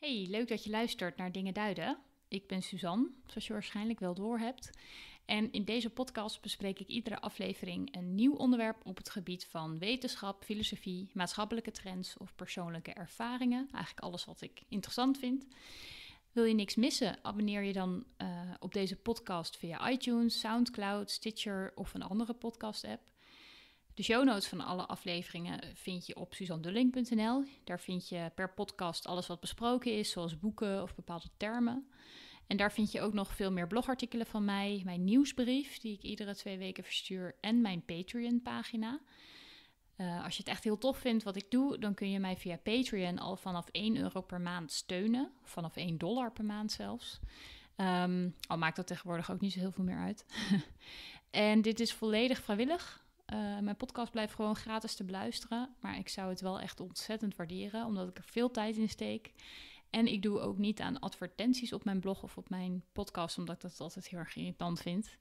Hey, leuk dat je luistert naar Dingen Duiden. Ik ben Suzanne, zoals je waarschijnlijk wel doorhebt. En in deze podcast bespreek ik iedere aflevering een nieuw onderwerp op het gebied van wetenschap, filosofie, maatschappelijke trends of persoonlijke ervaringen. Eigenlijk alles wat ik interessant vind. Wil je niks missen? Abonneer je dan op deze podcast via iTunes, Soundcloud, Stitcher of een andere podcast-app. De show notes van alle afleveringen vind je op suzandulling.nl. Daar vind je per podcast alles wat besproken is, zoals boeken of bepaalde termen. En daar vind je ook nog veel meer blogartikelen van mij, mijn nieuwsbrief die ik iedere 2 weken verstuur en mijn Patreon-pagina. Als je het echt heel tof vindt wat ik doe, dan kun je mij via Patreon al vanaf €1 per maand steunen. Vanaf $1 per maand zelfs. Al maakt dat tegenwoordig ook niet zo heel veel meer uit. En dit is volledig vrijwillig. Mijn podcast blijft gewoon gratis te beluisteren. Maar ik zou het wel echt ontzettend waarderen, omdat ik er veel tijd in steek. En ik doe ook niet aan advertenties op mijn blog of op mijn podcast, omdat ik dat altijd heel erg irritant vind.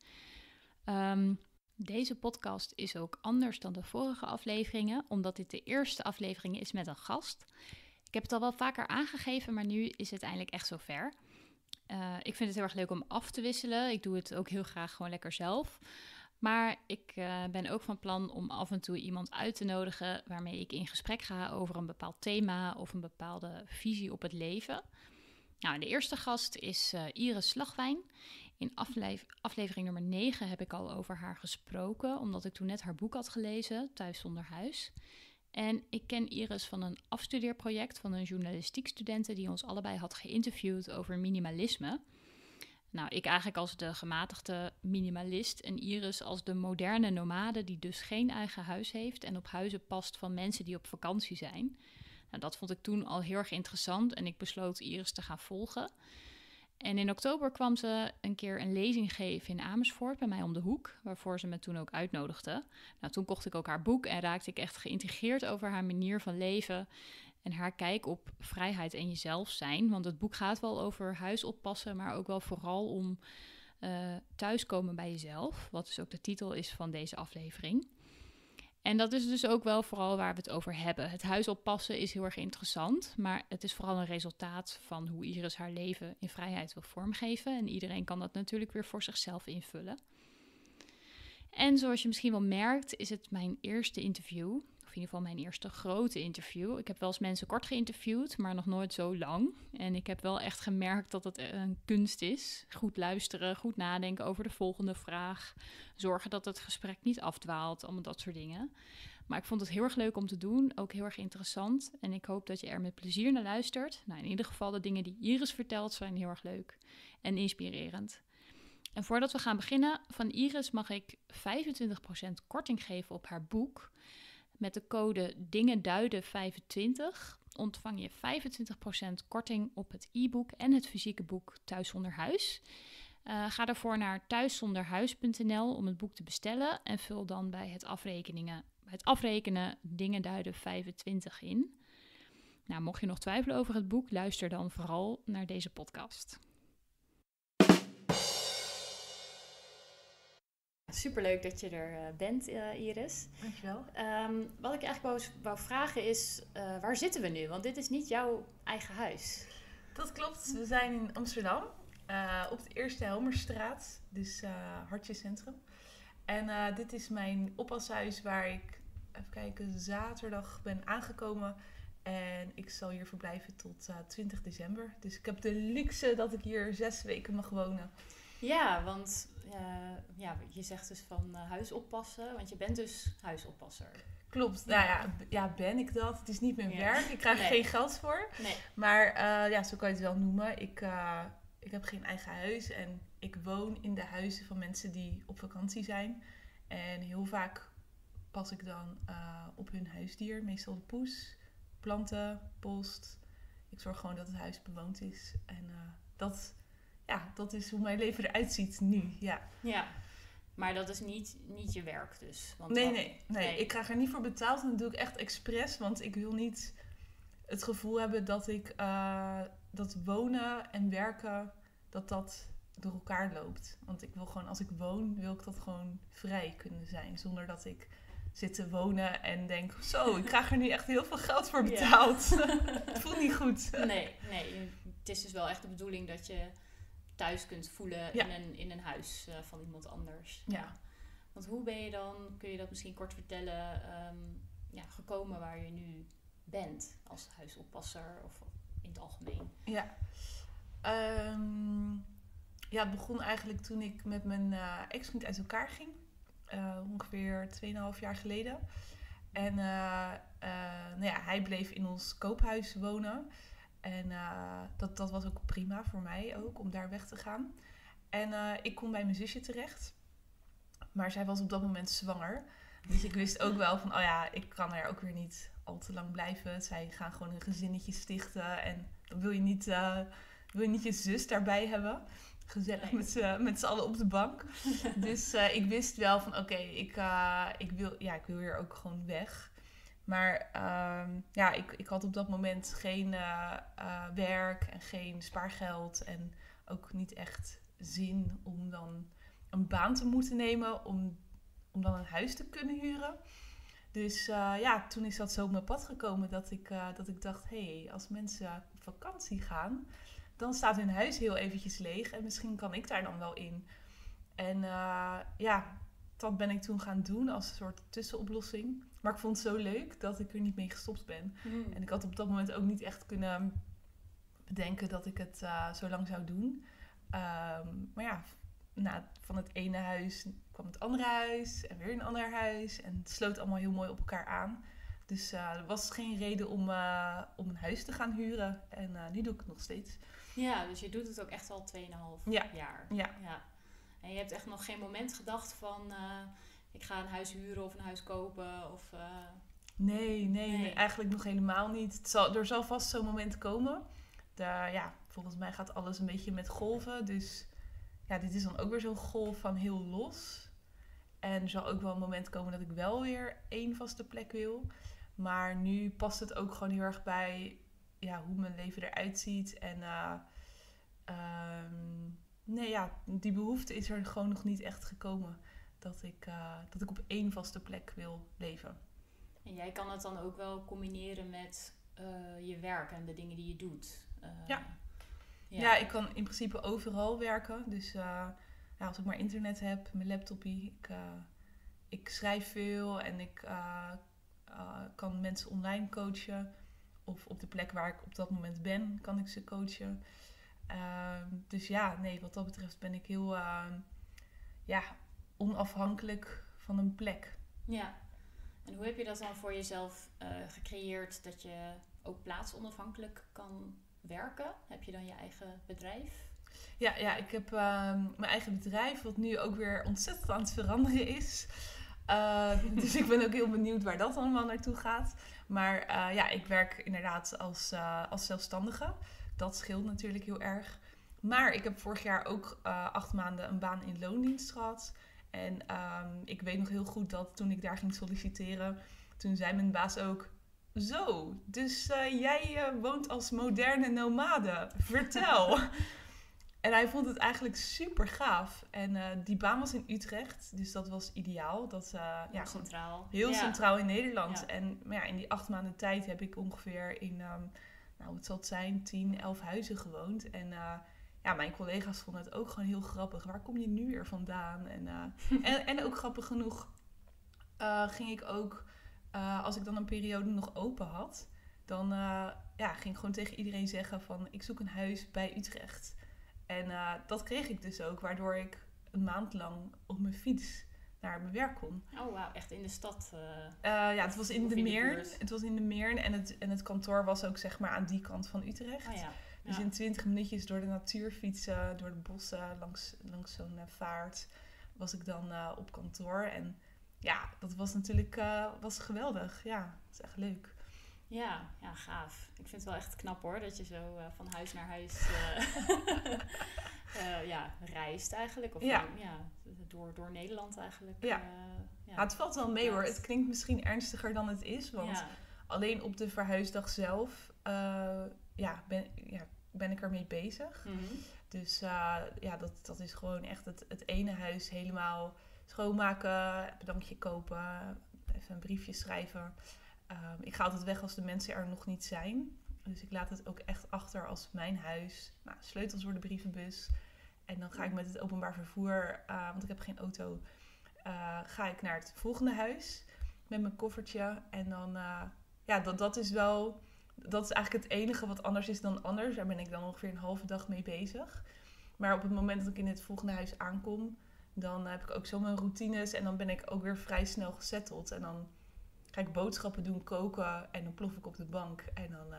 Deze podcast is ook anders dan de vorige afleveringen, omdat dit de eerste aflevering is met een gast. Ik heb het al wel vaker aangegeven, maar nu is het eindelijk echt zover. Ik vind het heel erg leuk om af te wisselen. Ik doe het ook heel graag gewoon lekker zelf. Maar ik ben ook van plan om af en toe iemand uit te nodigen waarmee ik in gesprek ga over een bepaald thema of een bepaalde visie op het leven. Nou, de eerste gast is Iris Slagwijn. In aflevering nummer 9 heb ik al over haar gesproken, omdat ik toen net haar boek had gelezen, Thuis zonder huis. En ik ken Iris van een afstudeerproject van een journalistiekstudente die ons allebei had geïnterviewd over minimalisme. Nou, ik eigenlijk als de gematigde minimalist en Iris als de moderne nomade die dus geen eigen huis heeft en op huizen past van mensen die op vakantie zijn. Nou, dat vond ik toen al heel erg interessant en ik besloot Iris te gaan volgen. En in oktober kwam ze een keer een lezing geven in Amersfoort bij mij om de hoek, waarvoor ze me toen ook uitnodigde. Nou, toen kocht ik ook haar boek en raakte ik echt geïntegreerd over haar manier van leven en haar kijk op vrijheid en jezelf zijn. Want het boek gaat wel over huis oppassen, maar ook wel vooral om thuiskomen bij jezelf, wat dus ook de titel is van deze aflevering. En dat is dus ook wel vooral waar we het over hebben. Het huis oppassen is heel erg interessant, maar het is vooral een resultaat van hoe Iris haar leven in vrijheid wil vormgeven. En iedereen kan dat natuurlijk weer voor zichzelf invullen. En zoals je misschien wel merkt, is het mijn eerste interview. Of in ieder geval mijn eerste grote interview. Ik heb wel eens mensen kort geïnterviewd, maar nog nooit zo lang. En ik heb wel echt gemerkt dat het een kunst is. Goed luisteren, goed nadenken over de volgende vraag. Zorgen dat het gesprek niet afdwaalt, allemaal dat soort dingen. Maar ik vond het heel erg leuk om te doen, ook heel erg interessant. En ik hoop dat je er met plezier naar luistert. Nou, in ieder geval de dingen die Iris vertelt zijn heel erg leuk en inspirerend. En voordat we gaan beginnen, van Iris mag ik 25% korting geven op haar boek. Met de code DingenDuiden25 ontvang je 25% korting op het e-book en het fysieke boek Thuis zonder huis. Ga daarvoor naar thuiszonderhuis.nl om het boek te bestellen en vul dan bij het afrekenen DingenDuiden25 in. Nou, mocht je nog twijfelen over het boek, luister dan vooral naar deze podcast. Superleuk dat je er bent, Iris. Dankjewel. Wat ik eigenlijk wou vragen is, waar zitten we nu? Want dit is niet jouw eigen huis. Dat klopt. We zijn in Amsterdam. Op de Eerste Helmerstraat. Dus Hartje Centrum. En dit is mijn oppashuis waar ik, even kijken, zaterdag ben aangekomen. En ik zal hier verblijven tot 20 december. Dus ik heb de luxe dat ik hier 6 weken mag wonen. Ja, want je zegt dus van huis oppassen, want je bent dus huisoppasser. Klopt. Nou ja, ben ik dat? Het is niet mijn werk. Ik krijg er geen geld voor. Nee. Maar zo kan je het wel noemen. Ik heb geen eigen huis en ik woon in de huizen van mensen die op vakantie zijn. En heel vaak pas ik dan op hun huisdier, meestal de poes, planten, post. Ik zorg gewoon dat het huis bewoond is. En dat is hoe mijn leven eruit ziet nu. Ja, maar dat is niet je werk dus. Want Nee. Ik krijg er niet voor betaald en dat doe ik echt expres. Want ik wil niet het gevoel hebben dat ik dat wonen en werken, dat door elkaar loopt. Want ik wil gewoon, als ik woon, wil ik dat gewoon vrij kunnen zijn. Zonder dat ik zit te wonen en denk, zo, ik krijg er nu echt heel veel geld voor betaald. Het voelt niet goed. Nee. Het is dus wel echt de bedoeling dat je thuis kunt voelen in een huis van iemand anders. Ja. Want hoe ben je dan, kun je dat misschien kort vertellen, gekomen waar je nu bent als huisoppasser of in het algemeen? Ja. Het begon eigenlijk toen ik met mijn ex-vriend uit elkaar ging. Ongeveer 2,5 jaar geleden. En hij bleef in ons koophuis wonen. En dat was ook prima voor mij ook, om daar weg te gaan. En ik kon bij mijn zusje terecht. Maar zij was op dat moment zwanger. Dus ik wist ook wel van, ik kan er ook weer niet al te lang blijven. Zij gaan gewoon een gezinnetje stichten. En dan wil je niet je zus daarbij hebben. Gezellig met z'n allen op de bank. Dus ik wist wel van, ik wil hier ook gewoon weg. Maar ik had op dat moment geen werk en geen spaargeld. En ook niet echt zin om dan een baan te moeten nemen om dan een huis te kunnen huren. Dus toen is dat zo op mijn pad gekomen dat ik dacht, als mensen op vakantie gaan, dan staat hun huis heel eventjes leeg en misschien kan ik daar dan wel in. En dat ben ik toen gaan doen als een soort tussenoplossing. Maar ik vond het zo leuk dat ik er niet mee gestopt ben. En ik had op dat moment ook niet echt kunnen bedenken dat ik het zo lang zou doen. Van het ene huis kwam het andere huis en weer een ander huis. En het sloot allemaal heel mooi op elkaar aan. Dus er was geen reden om een huis te gaan huren. En nu doe ik het nog steeds. Ja, dus je doet het ook echt al 2,5 jaar. Ja. En je hebt echt nog geen moment gedacht van, ik ga een huis huren of een huis kopen? Of, Nee, eigenlijk nog helemaal niet. Er zal vast zo'n moment komen. Volgens mij gaat alles een beetje met golven. Dus dit is dan ook weer zo'n golf van heel los. En er zal ook wel een moment komen dat ik wel weer één vaste plek wil. Maar nu past het ook gewoon heel erg bij hoe mijn leven eruit ziet. En die behoefte is er gewoon nog niet echt gekomen. Dat ik op één vaste plek wil leven. En jij kan het dan ook wel combineren met je werk en de dingen die je doet. Ja, ik kan in principe overal werken. Dus als ik maar internet heb, mijn laptopie. Ik schrijf veel en ik kan mensen online coachen. Of op de plek waar ik op dat moment ben, kan ik ze coachen. Wat dat betreft ben ik heel onafhankelijk van een plek. Ja, en hoe heb je dat dan voor jezelf gecreëerd dat je ook plaatsonafhankelijk kan werken? Heb je dan je eigen bedrijf? Ja, ik heb mijn eigen bedrijf, wat nu ook weer ontzettend aan het veranderen is. Dus ik ben ook heel benieuwd waar dat allemaal naartoe gaat. Maar ik werk inderdaad als zelfstandige. Dat scheelt natuurlijk heel erg. Maar ik heb vorig jaar ook 8 maanden een baan in loondienst gehad. En ik weet nog heel goed dat toen ik daar ging solliciteren, toen zei mijn baas ook, zo, dus jij woont als moderne nomade. Vertel. En hij vond het eigenlijk super gaaf. En die baan was in Utrecht, dus dat was ideaal. Heel centraal. Heel centraal in Nederland. Ja. En in die 8 maanden tijd heb ik ongeveer in, het zal het zijn, 10, 11 huizen gewoond. En mijn collega's vonden het ook gewoon heel grappig. Waar kom je nu weer vandaan? En ook grappig genoeg ging ik ook, als ik dan een periode nog open had, dan ging ik gewoon tegen iedereen zeggen van, ik zoek een huis bij Utrecht. En dat kreeg ik dus ook, waardoor ik een maand lang op mijn fiets naar mijn werk kon. Oh wauw, echt in de stad? Het was in de Meern. Het was in de Meern en het kantoor was ook zeg maar aan die kant van Utrecht. Oh, ja. Dus in 20 minuutjes door de natuur fietsen, door de bossen, langs zo'n vaart, was ik dan op kantoor. En dat was natuurlijk was geweldig. Ja, dat is echt leuk. Ja, gaaf. Ik vind het wel echt knap hoor, dat je zo van huis naar huis reist eigenlijk. Of door Nederland eigenlijk. Het valt wel mee hoor. Het klinkt misschien ernstiger dan het is. Want alleen op de verhuisdag zelf ben ik ermee bezig. Mm-hmm. Dus dat is gewoon echt het ene huis helemaal schoonmaken, bedankje kopen, even even een briefje schrijven. Ik ga altijd weg als de mensen er nog niet zijn. Dus ik laat het ook echt achter als mijn huis. Nou, sleutels voor de brievenbus. En dan ga ik met het openbaar vervoer, want ik heb geen auto, ga ik naar het volgende huis met mijn koffertje. En dan, dat is wel, dat is eigenlijk het enige wat anders is dan anders. Daar ben ik dan ongeveer een halve dag mee bezig. Maar op het moment dat ik in het volgende huis aankom, dan heb ik ook zo mijn routines. En dan ben ik ook weer vrij snel gesetteld. En dan ga ik boodschappen doen, koken en dan plof ik op de bank. En dan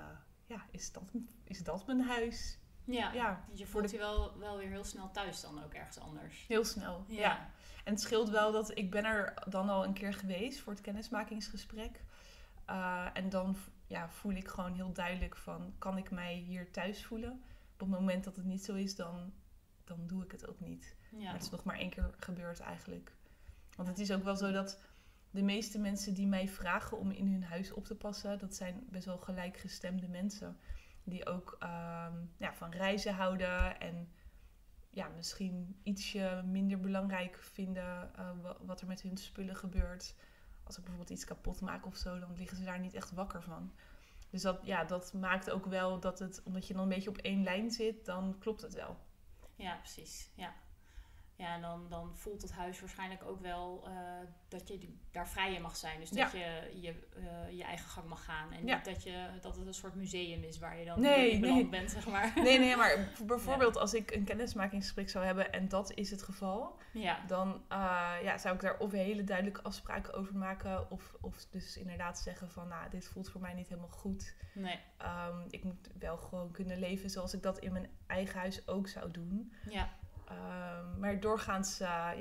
is dat mijn huis. Ja, je voelt je wel weer heel snel thuis dan ook ergens anders. Heel snel, ja. En het scheelt wel dat ik ben er dan al een keer geweest voor het kennismakingsgesprek. En dan voel ik gewoon heel duidelijk van, kan ik mij hier thuis voelen? Op het moment dat het niet zo is, dan doe ik het ook niet. Ja. Maar het is nog maar 1 keer gebeurd eigenlijk. Want het is ook wel zo dat de meeste mensen die mij vragen om in hun huis op te passen, dat zijn best wel gelijkgestemde mensen. Die ook van reizen houden en misschien ietsje minder belangrijk vinden wat er met hun spullen gebeurt. Als ik bijvoorbeeld iets kapot maak of zo, dan liggen ze daar niet echt wakker van. Dus dat maakt ook wel dat omdat je dan een beetje op 1 lijn zit, dan klopt het wel. Ja, precies. Ja, en dan voelt het huis waarschijnlijk ook wel dat je daar vrij in mag zijn. Dus dat je je eigen gang mag gaan. En niet dat het een soort museum is waar je dan beland bent, zeg maar. Nee, maar bijvoorbeeld als ik een kennismakingsgesprek zou hebben en dat is het geval. Dan zou ik daar of hele duidelijke afspraken over maken. Of dus inderdaad zeggen van, dit voelt voor mij niet helemaal goed. Nee. Ik moet wel gewoon kunnen leven zoals ik dat in mijn eigen huis ook zou doen. Ja. Maar doorgaans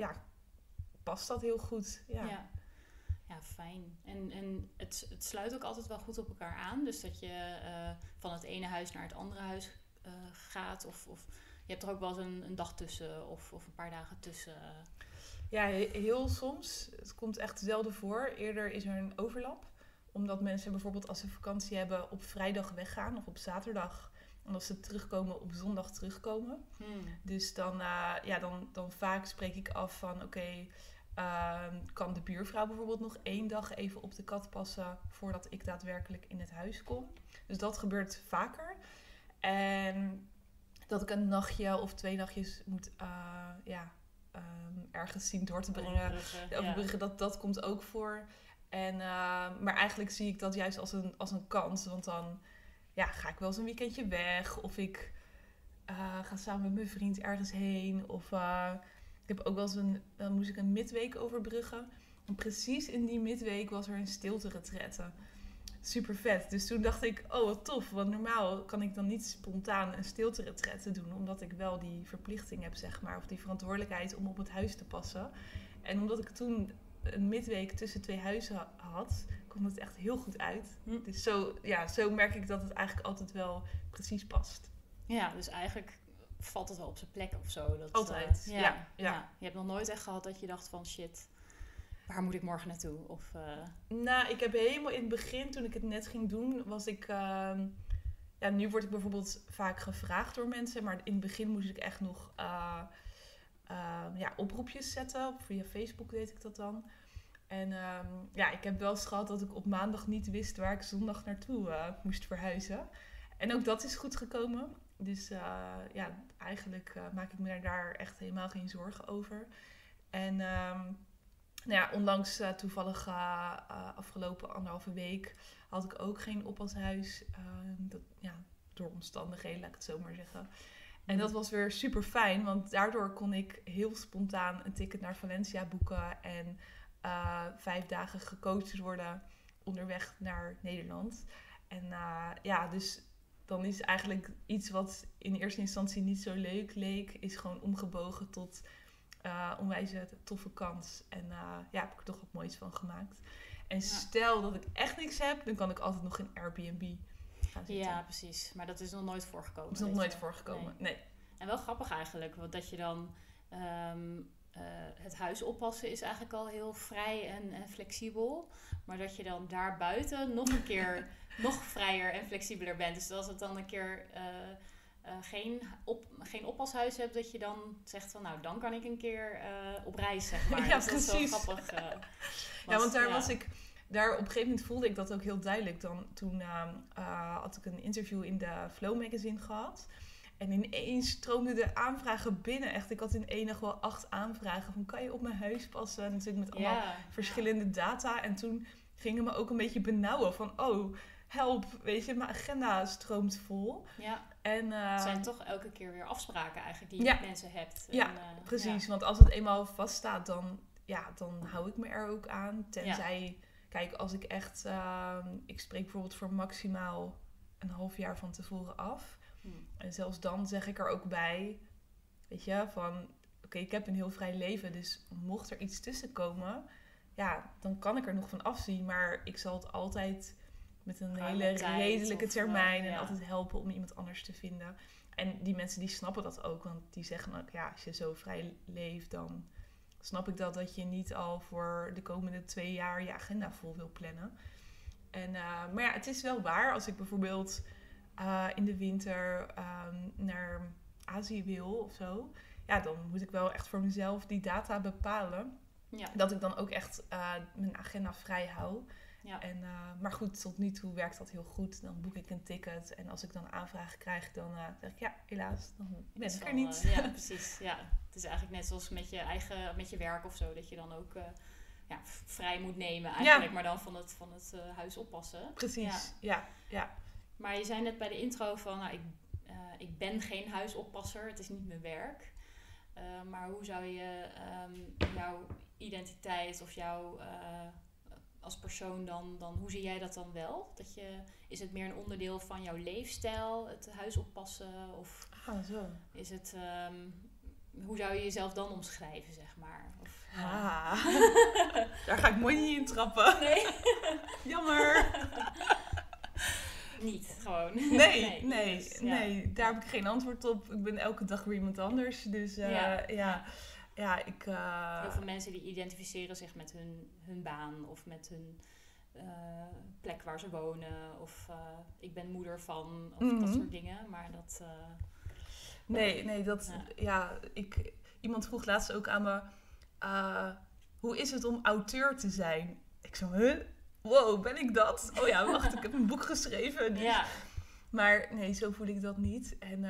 past dat heel goed. Ja, fijn. En het sluit ook altijd wel goed op elkaar aan. Dus dat je van het ene huis naar het andere huis gaat. Of je hebt er ook wel eens een dag tussen of een paar dagen tussen. Ja, heel soms. Het komt echt zelden voor. Eerder is er een overlap. Omdat mensen bijvoorbeeld als ze vakantie hebben op vrijdag weggaan of op zaterdag. En als ze terugkomen op zondag terugkomen. Dus dan vaak spreek ik af van kan de buurvrouw bijvoorbeeld nog 1 dag even op de kat passen voordat ik daadwerkelijk in het huis kom. Dus dat gebeurt vaker. En dat ik een nachtje of 2 nachtjes moet ergens zien door te brengen. Overbruggen, dat komt ook voor. En, maar eigenlijk zie ik dat juist als een kans. Want dan ga ik wel eens een weekendje weg. Of ik ga samen met mijn vriend ergens heen. Of ik heb ook wel eens dan moest ik een midweek overbruggen. En precies in die midweek was er een stilte-retraite. Super vet. Dus toen dacht ik, wat tof. Want normaal kan ik dan niet spontaan een stilte-retraite doen. Omdat ik wel die verplichting heb, zeg maar. Of die verantwoordelijkheid om op het huis te passen. En omdat ik toen een midweek tussen 2 huizen had, kwam het echt heel goed uit. Dus zo merk ik dat het eigenlijk altijd wel precies past. Ja, dus eigenlijk valt het wel op zijn plek of zo. Altijd, ja. Je hebt nog nooit echt gehad dat je dacht van shit, waar moet ik morgen naartoe? Of, ik heb helemaal in het begin, toen ik het net ging doen, was ik... nu word ik bijvoorbeeld vaak gevraagd door mensen, maar in het begin moest ik echt nog oproepjes zetten. Via Facebook deed ik dat dan. En ik heb wel eens gehad dat ik op maandag niet wist waar ik zondag naartoe moest verhuizen. En ook dat is goed gekomen. Dus eigenlijk maak ik me daar echt helemaal geen zorgen over. En onlangs toevallig afgelopen 1,5 week had ik ook geen oppashuis. Door omstandigheden, laat ik het zo maar zeggen. En dat was weer super fijn, want daardoor kon ik heel spontaan een ticket naar Valencia boeken en 5 dagen gecoacht worden onderweg naar Nederland. En dus dan is eigenlijk iets wat in eerste instantie niet zo leuk leek, is gewoon omgebogen tot onwijs toffe kans. En heb ik er toch wat moois van gemaakt. En stel dat ik echt niks heb, dan kan ik altijd nog in Airbnb gaan zitten. Ja, precies. Maar dat is nog nooit voorgekomen. Dat is nog nooit voorgekomen, nee. En wel grappig eigenlijk, want dat je dan... het huis oppassen is eigenlijk al heel vrij en flexibel. Maar dat je dan daarbuiten nog een keer nog vrijer en flexibeler bent. Dus als het dan een keer geen oppashuis hebt, dat je dan zegt van dan kan ik een keer op reis, zeg maar. Ja, dus precies. Dat is wel grappig. Want daar was ik... daar op een gegeven moment voelde ik dat ook heel duidelijk. Toen had ik een interview in de Flow Magazine gehad. En ineens stroomden de aanvragen binnen. Echt, ik had in één dag wel 8 aanvragen. Van, kan je op mijn huis passen? Natuurlijk met allemaal verschillende data. En toen gingen me ook een beetje benauwen. Van, oh, help. Weet je, mijn agenda stroomt vol. Ja. En, het zijn toch elke keer weer afspraken eigenlijk die je met mensen hebt. Ja, en, precies. Want als het eenmaal vaststaat, dan hou ik me er ook aan. Tenzij, kijk, als ik echt... ik spreek bijvoorbeeld voor maximaal een half jaar van tevoren af. En zelfs dan zeg ik er ook bij, weet je, van... Oké, ik heb een heel vrij leven, dus mocht er iets tussen komen... Ja, dan kan ik er nog van afzien. Maar ik zal het altijd met een hele redelijke termijn... en altijd helpen om iemand anders te vinden. En die mensen die snappen dat ook. Want die zeggen ook, ja, als je zo vrij leeft... dan snap ik dat je niet al voor de komende 2 jaar... je agenda vol wil plannen. Maar ja, het is wel waar. Als ik bijvoorbeeld in de winter naar Azië wil of zo... ja, dan moet ik wel echt voor mezelf die data bepalen... Ja. Dat ik dan ook echt mijn agenda vrij hou. Ja. Maar goed, tot nu toe werkt dat heel goed. Dan boek ik een ticket. En als ik dan aanvragen krijg, dan zeg ik... ja, helaas, dan ben ik er niet. Ja, precies. Ja. Het is eigenlijk net zoals met je werk of zo... dat je dan ook vrij moet nemen eigenlijk. Ja. Maar dan van het huis oppassen. Precies, ja. Maar je zei net bij de intro van... Nou, ik ben geen huisoppasser. Het is niet mijn werk. Maar hoe zou je jouw identiteit of jou als persoon dan hoe zie jij dat dan wel? Is het meer een onderdeel van jouw leefstijl, het huis oppassen? Of zo. Is het, hoe zou je jezelf dan omschrijven, zeg maar? Of, daar ga ik mooi niet in trappen. Nee. Jammer. Niet, gewoon. Nee, daar heb ik geen antwoord op. Ik ben elke dag weer iemand anders. Dus ik... Heel veel mensen die identificeren zich met hun baan of met hun plek waar ze wonen. Of ik ben moeder van, of dat soort dingen. Maar dat... iemand vroeg laatst ook aan me... hoe is het om auteur te zijn? Ik zo, wow, ben ik dat? Oh ja, wacht, ik heb een boek geschreven. Dus. Ja. Maar nee, zo voel ik dat niet. En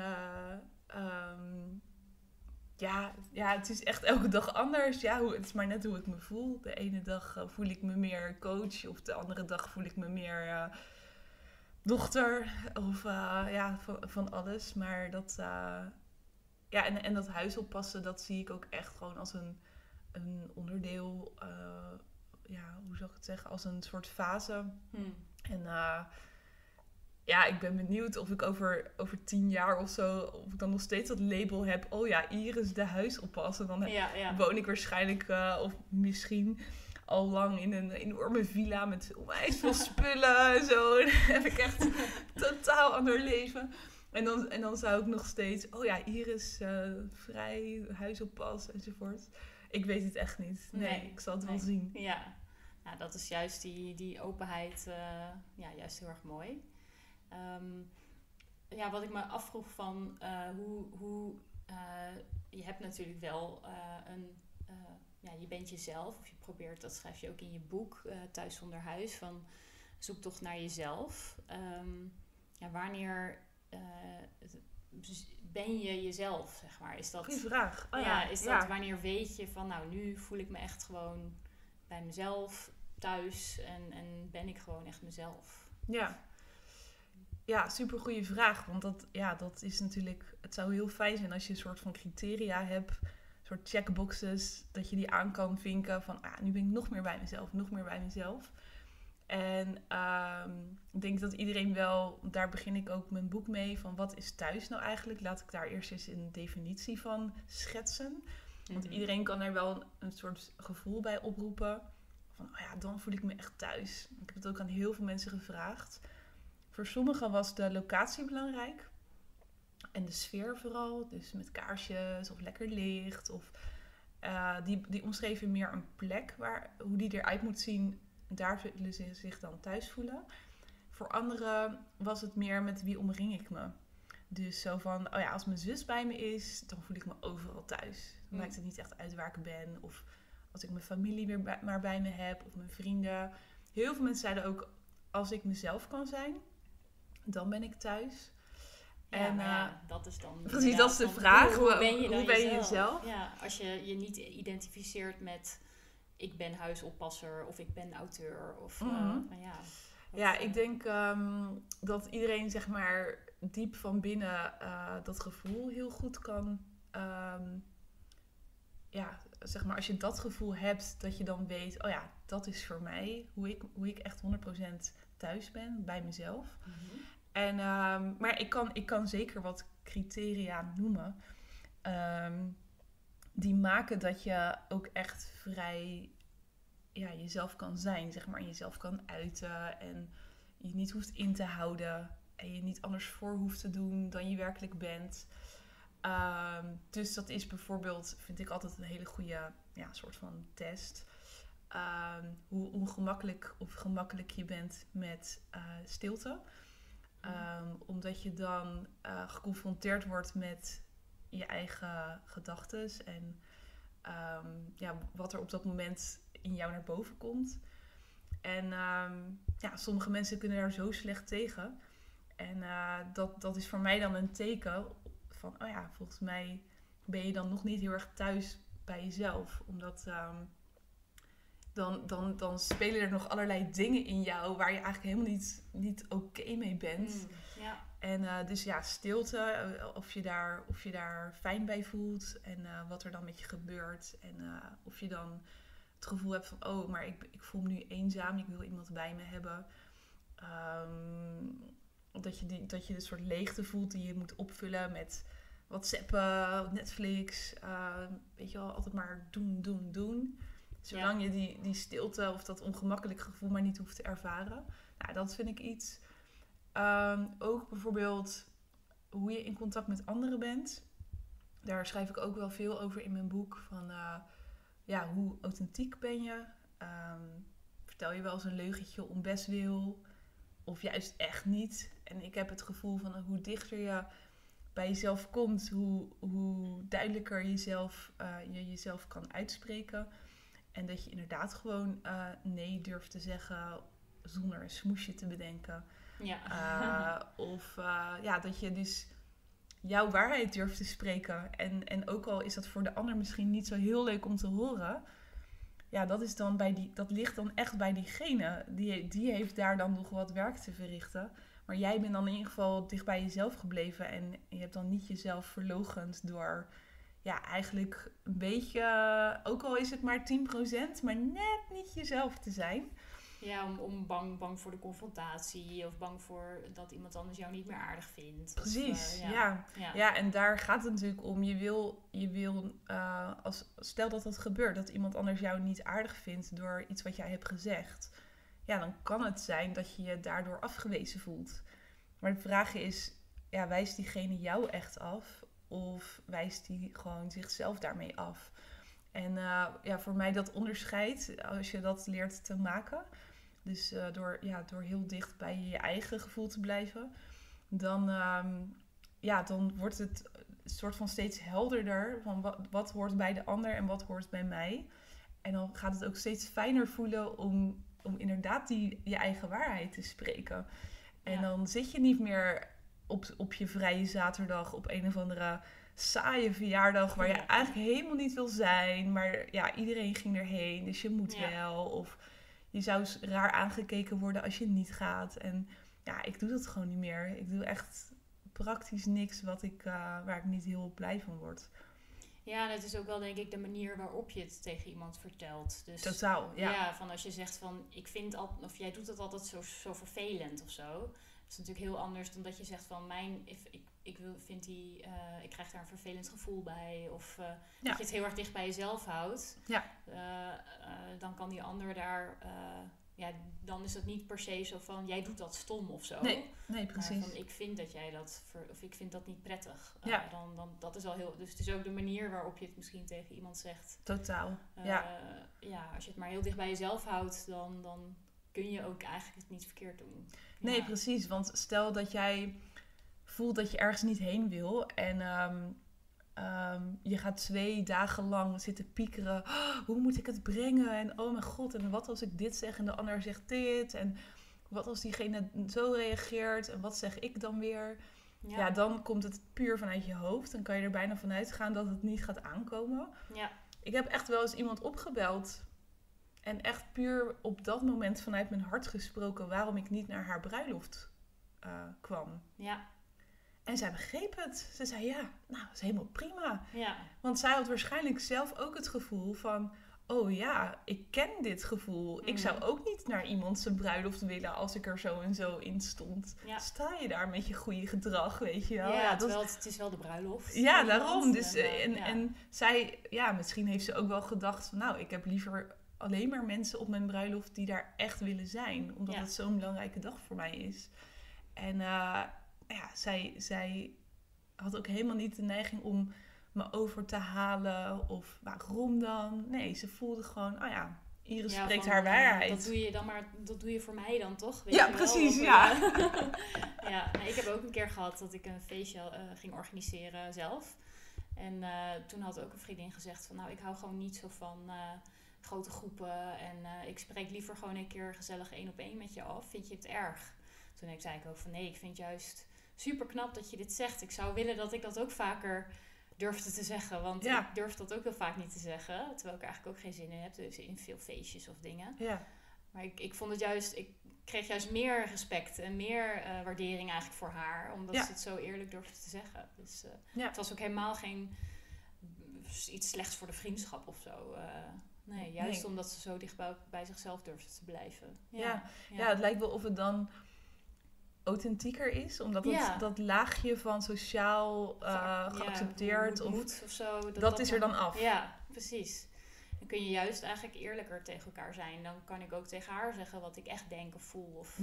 het is echt elke dag anders. Ja, het is maar net hoe ik me voel. De ene dag voel ik me meer coach. Of de andere dag voel ik me meer dochter. Of van alles. Maar dat... en dat huis oppassen, dat zie ik ook echt gewoon als een onderdeel... hoe zou ik het zeggen? Als een soort fase. En ik ben benieuwd of ik over 10 jaar of zo... of ik dan nog steeds dat label heb... oh ja, Iris de huisoppas. En dan woon ik waarschijnlijk... of misschien al lang in een enorme villa... met onwijs veel spullen en zo. En dan heb ik echt een totaal ander leven. En dan zou ik nog steeds... oh ja, Iris vrij, huisoppas enzovoort. Ik weet het echt niet. Nee, ik zal het wel zien. Ja. Nou, dat is juist die openheid juist heel erg mooi. Wat ik me afvroeg van hoe je hebt natuurlijk wel je bent jezelf, of je probeert, dat schrijf je ook in je boek, Thuis zonder huis, van zoektocht naar jezelf. Wanneer ben je jezelf, zeg maar? Is dat, goeie vraag. Wanneer weet je van, nou, nu voel ik me echt gewoon bij mezelf thuis en ben ik gewoon echt mezelf? Ja, super goede vraag. Want dat is natuurlijk... Het zou heel fijn zijn als je een soort van criteria hebt. Een soort checkboxes. Dat je die aan kan vinken van... nu ben ik nog meer bij mezelf. En ik denk dat iedereen wel... Daar begin ik ook mijn boek mee. Van wat is thuis nou eigenlijk? Laat ik daar eerst eens een definitie van schetsen. Want iedereen kan er wel een soort gevoel bij oproepen. Van, dan voel ik me echt thuis. Ik heb het ook aan heel veel mensen gevraagd. Voor sommigen was de locatie belangrijk. En de sfeer vooral. Dus met kaarsjes of lekker licht. Of, die omschreven meer een plek hoe die eruit moet zien. Daar willen ze zich dan thuis voelen. Voor anderen was het meer met wie omring ik me. Dus zo van, als mijn zus bij me is, dan voel ik me overal thuis. Dan maakt het niet echt uit waar ik ben. Of als ik mijn familie weer maar bij me heb. Of mijn vrienden. heel veel mensen zeiden ook, als ik mezelf kan zijn, dan ben ik thuis. Ja, En, maar ja, dat is dan precies, dat is de vraag. Hoe ben je dan hoe ben je jezelf? Ja, als je je niet identificeert met ik ben huisoppasser of ik ben auteur. Of, nou ja, Ja, ik denk dat iedereen zeg maar diep van binnen dat gevoel heel goed kan... ja, zeg maar als je dat gevoel hebt, dat je dan weet... oh ja, dat is voor mij hoe ik echt 100% thuis ben bij mezelf. Mhm. En, maar ik kan zeker wat criteria noemen. Die maken dat je ook echt vrij jezelf kan zijn, zeg maar. En jezelf kan uiten en je niet hoeft in te houden. En je niet anders voor hoeft te doen dan je werkelijk bent. Dus dat is bijvoorbeeld, vind ik altijd een hele goede soort van test. Hoe ongemakkelijk of gemakkelijk je bent met stilte. Omdat je dan geconfronteerd wordt met je eigen gedachten en wat er op dat moment in jou naar boven komt. En sommige mensen kunnen daar zo slecht tegen. En dat is voor mij dan een teken van, oh ja, volgens mij ben je dan nog niet heel erg thuis bij jezelf. Omdat dan spelen er nog allerlei dingen in jou waar je eigenlijk helemaal niet oké mee bent. Ja. En dus ja, stilte, of je daar fijn bij voelt en wat er dan met je gebeurt. En of je dan het gevoel hebt van, oh, maar ik voel me nu eenzaam, ik wil iemand bij me hebben. Dat je een soort leegte voelt die je moet opvullen met WhatsAppen, Netflix. Weet je wel, altijd maar doen. Zolang je die stilte of dat ongemakkelijk gevoel maar niet hoeft te ervaren. Nou, dat vind ik iets. Ook bijvoorbeeld hoe je in contact met anderen bent. Daar schrijf ik ook wel veel over in mijn boek. Van hoe authentiek ben je? Vertel je wel eens een leugentje om bestwil? Of juist echt niet? En ik heb het gevoel van hoe dichter je bij jezelf komt, hoe duidelijker je jezelf kan uitspreken. En dat je inderdaad gewoon nee durft te zeggen zonder een smoesje te bedenken. Ja. Dat je dus jouw waarheid durft te spreken. En ook al is dat voor de ander misschien niet zo heel leuk om te horen. Ja, dat ligt dan echt bij diegene. Die heeft daar dan nog wat werk te verrichten. Maar jij bent dan in ieder geval dicht bij jezelf gebleven. En je hebt dan niet jezelf verloochend door eigenlijk een beetje, ook al is het maar 10%, maar net niet jezelf te zijn. Ja, om bang voor de confrontatie of bang voor dat iemand anders jou niet meer aardig vindt. Precies, ja, en daar gaat het natuurlijk om. Je wil stel dat dat gebeurt, dat iemand anders jou niet aardig vindt door iets wat jij hebt gezegd. Ja, dan kan het zijn dat je je daardoor afgewezen voelt. Maar de vraag is, wijst diegene jou echt af? Of wijst die gewoon zichzelf daarmee af? En voor mij dat onderscheid, als je dat leert te maken... Dus door heel dicht bij je eigen gevoel te blijven... dan wordt het een soort van steeds helderder... van wat hoort bij de ander en wat hoort bij mij. En dan gaat het ook steeds fijner voelen om inderdaad je eigen waarheid te spreken. En dan zit je niet meer op je vrije zaterdag op een of andere saaie verjaardag waar je eigenlijk helemaal niet wil zijn. Maar iedereen ging erheen, dus je moet wel. Of je zou raar aangekeken worden als je niet gaat. En ik doe dat gewoon niet meer. Ik doe echt praktisch niks waar ik niet heel blij van word. Ja, en het is ook wel denk ik de manier waarop je het tegen iemand vertelt. Dus, totaal, ja. Van als je zegt van, of jij doet het altijd zo vervelend of zo. Dat is natuurlijk heel anders dan dat je zegt van, ik krijg daar een vervelend gevoel bij. Of dat je het heel erg dicht bij jezelf houdt. Ja. Dan kan die ander daar... dan is het niet per se zo van, jij doet dat stom of zo. Nee, precies. Maar van, ik vind dat jij of ik vind dat niet prettig. Dan dat is al heel... Dus het is ook de manier waarop je het misschien tegen iemand zegt. Totaal, als je het maar heel dicht bij jezelf houdt, dan kun je ook eigenlijk het niet verkeerd doen. Nee, precies. Want stel dat jij voelt dat je ergens niet heen wil en Je gaat 2 dagen lang zitten piekeren. Oh, hoe moet ik het brengen? En oh mijn god, en wat als ik dit zeg en de ander zegt dit? En wat als diegene zo reageert? En wat zeg ik dan weer? Ja, dan komt het puur vanuit je hoofd. Dan kan je er bijna vanuit gaan dat het niet gaat aankomen. Ja. Ik heb echt wel eens iemand opgebeld. En echt puur op dat moment vanuit mijn hart gesproken waarom ik niet naar haar bruiloft kwam. Ja. En zij begreep het. Ze zei ja, nou, dat is helemaal prima. Ja. Want zij had waarschijnlijk zelf ook het gevoel van... oh ja, ik ken dit gevoel. Ik zou ook niet naar iemand zijn bruiloft willen als ik er zo en zo in stond. Ja. Sta je daar met je goede gedrag, weet je wel? Ja, terwijl het is wel de bruiloft. Ja, daarom. Dus, en zij, ja, misschien heeft ze ook wel gedacht van... nou, ik heb liever alleen maar mensen op mijn bruiloft die daar echt willen zijn. Omdat het zo'n belangrijke dag voor mij is. En ja, zij had ook helemaal niet de neiging om me over te halen. Of waarom dan? Nee, ze voelde gewoon, oh ja, Iris spreekt haar waarheid. Dat doe je dan maar, dat doe je voor mij dan toch? Weet ja, je wel? Precies, of, ja. Ja, nee, ik heb ook een keer gehad dat ik een feestje ging organiseren zelf. En toen had ook een vriendin gezegd van, nou, ik hou gewoon niet zo van grote groepen. En ik spreek liever gewoon een keer gezellig 1-op-1 met je af. Vind je het erg? Toen zei ik ook van, nee, ik vind juist super knap dat je dit zegt. Ik zou willen dat ik dat ook vaker durfde te zeggen. Want ik durf dat ook heel vaak niet te zeggen. Terwijl ik eigenlijk ook geen zin in heb. Dus in veel feestjes of dingen. Ja. Maar ik vond het juist... Ik kreeg juist meer respect en meer waardering eigenlijk voor haar. Omdat ze het zo eerlijk durfde te zeggen. Dus het was ook helemaal geen iets slechts voor de vriendschap of zo. Nee, juist omdat ze zo dicht bij zichzelf durfde te blijven. Ja, het lijkt wel of het dan authentieker is, omdat dat laagje van sociaal geaccepteerd of zo, dat is er dan af. Ja, precies. Dan kun je juist eigenlijk eerlijker tegen elkaar zijn. Dan kan ik ook tegen haar zeggen wat ik echt denk of voel. Of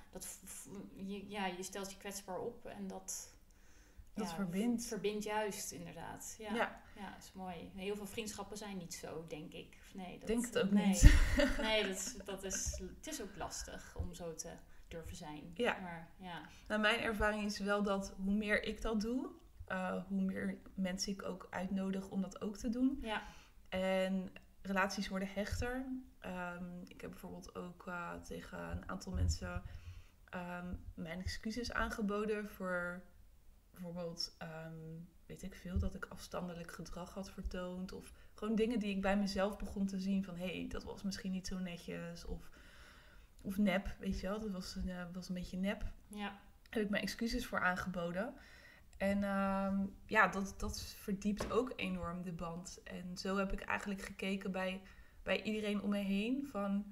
je stelt je kwetsbaar op en dat verbindt. Verbindt juist, inderdaad. Ja, dat is mooi. Heel veel vriendschappen zijn niet zo, denk ik. Nee, denk het ook niet. Nee, het is ook lastig om zo te durven zijn. Ja. Maar, Nou, mijn ervaring is wel dat hoe meer ik dat doe, hoe meer mensen ik ook uitnodig om dat ook te doen. Ja. En relaties worden hechter. Ik heb bijvoorbeeld ook tegen een aantal mensen mijn excuses aangeboden voor bijvoorbeeld, weet ik veel, dat ik afstandelijk gedrag had vertoond. Of gewoon dingen die ik bij mezelf begon te zien van, hé, dat was misschien niet zo netjes. Of nep, weet je wel. Dat was een beetje nep. Ja. Heb ik mijn excuses voor aangeboden. En dat verdiept ook enorm de band. En zo heb ik eigenlijk gekeken bij iedereen om me heen. Van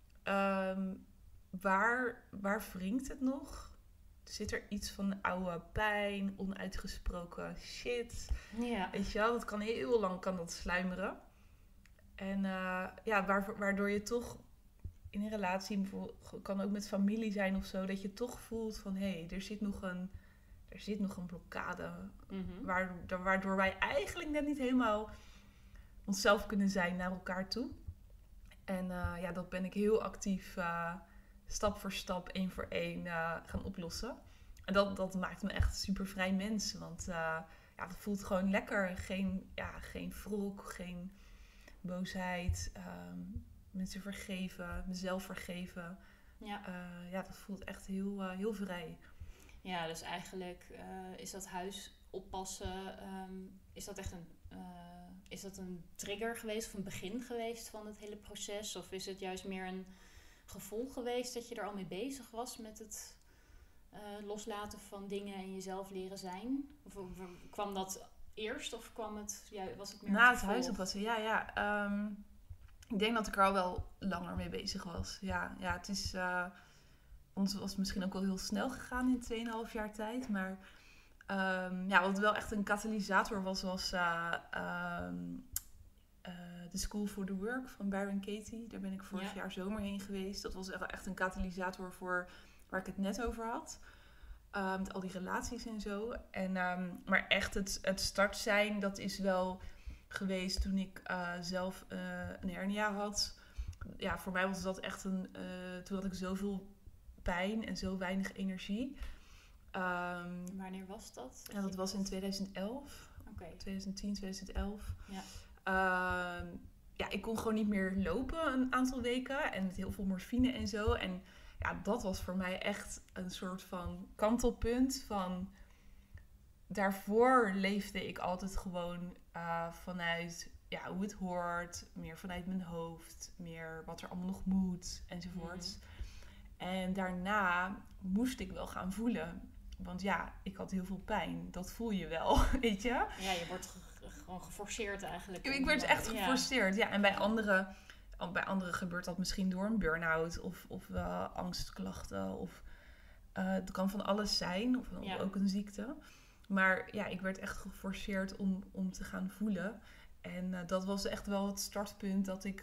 waar wringt het nog? Zit er iets van oude pijn, onuitgesproken shit? Ja. Weet je wel, dat kan heel lang sluimeren. En waardoor je toch in een relatie, bijvoorbeeld, kan ook met familie zijn of zo, dat je toch voelt van, hé, er zit nog een blokkade. Mm-hmm. Waardoor wij eigenlijk net niet helemaal onszelf kunnen zijn naar elkaar toe. En dat ben ik heel actief stap voor stap, 1 voor 1 gaan oplossen. En dat maakt me echt super vrij mens. Want dat voelt gewoon lekker. Geen wrok, geen boosheid. Mensen vergeven, mezelf vergeven. Ja. Dat voelt echt heel, heel vrij. Ja, dus eigenlijk is dat huis oppassen, is dat echt is dat een trigger geweest of een begin geweest van het hele proces? Of is het juist meer een gevoel geweest dat je er al mee bezig was met het loslaten van dingen en jezelf leren zijn? Of kwam dat eerst of was het meer na het huis oppassen? Ik denk dat ik er al wel langer mee bezig was. Ja, het is... ons was misschien ook wel heel snel gegaan in 2,5 jaar tijd. Maar wat wel echt een katalysator was The School for the Work van Byron Katie. Daar ben ik vorig jaar zomer heen geweest. Dat was echt een katalysator voor waar ik het net over had. Met al die relaties en zo. Maar echt het start zijn, dat is wel geweest toen ik zelf een hernia had. Ja, voor mij was dat echt toen had ik zoveel pijn en zo weinig energie. Wanneer was dat? Dat was in 2011. Oké. 2010, 2011. Ja. Ja, ik kon gewoon niet meer lopen een aantal weken. En met heel veel morfine en zo. En ja, dat was voor mij echt een soort van kantelpunt. Van daarvoor leefde ik altijd gewoon vanuit hoe het hoort. Meer vanuit mijn hoofd. Meer wat er allemaal nog moet. Enzovoorts. En daarna moest ik wel gaan voelen. Want ja, ik had heel veel pijn. Dat voel je wel, weet je. Ja, je wordt gewoon geforceerd eigenlijk. Ik werd echt geforceerd. Ja, en bij anderen gebeurt dat misschien door een burn-out of angstklachten. Of het kan van alles zijn. Of ook een ziekte. Maar ja, ik werd echt geforceerd om te gaan voelen. En dat was echt wel het startpunt dat ik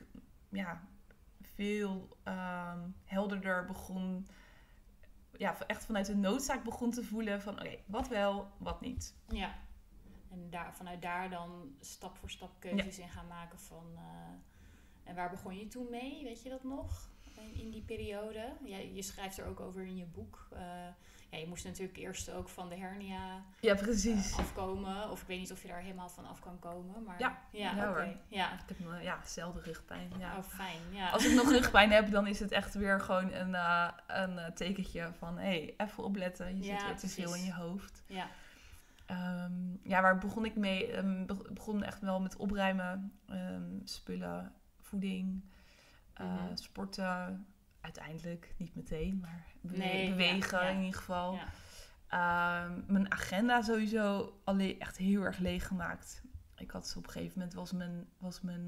veel helderder begon. Ja, echt vanuit de noodzaak begon te voelen van oké, wat wel, wat niet. Ja, en vanuit daar dan stap voor stap keuzes in gaan maken van... en waar begon je toen mee? Weet je dat nog? In die periode? Ja, je schrijft er ook over in je boek. Je moest natuurlijk eerst ook van de hernia precies. afkomen. Of ik weet niet of je daar helemaal van af kan komen. Maar hoor. Ja. Ik heb zelden rugpijn. Ja. Oh, fijn. Ja. Als ik nog rugpijn heb, dan is het echt weer gewoon een tekentje van... even opletten. Je zit weer te veel in je hoofd. Ja. Waar begon ik mee? Begon echt wel met opruimen. Spullen, voeding, sporten. Uiteindelijk, niet meteen, maar bewegen in ieder geval. Ja. Mijn agenda sowieso echt heel erg leeg gemaakt. Ik had op een gegeven moment was mijn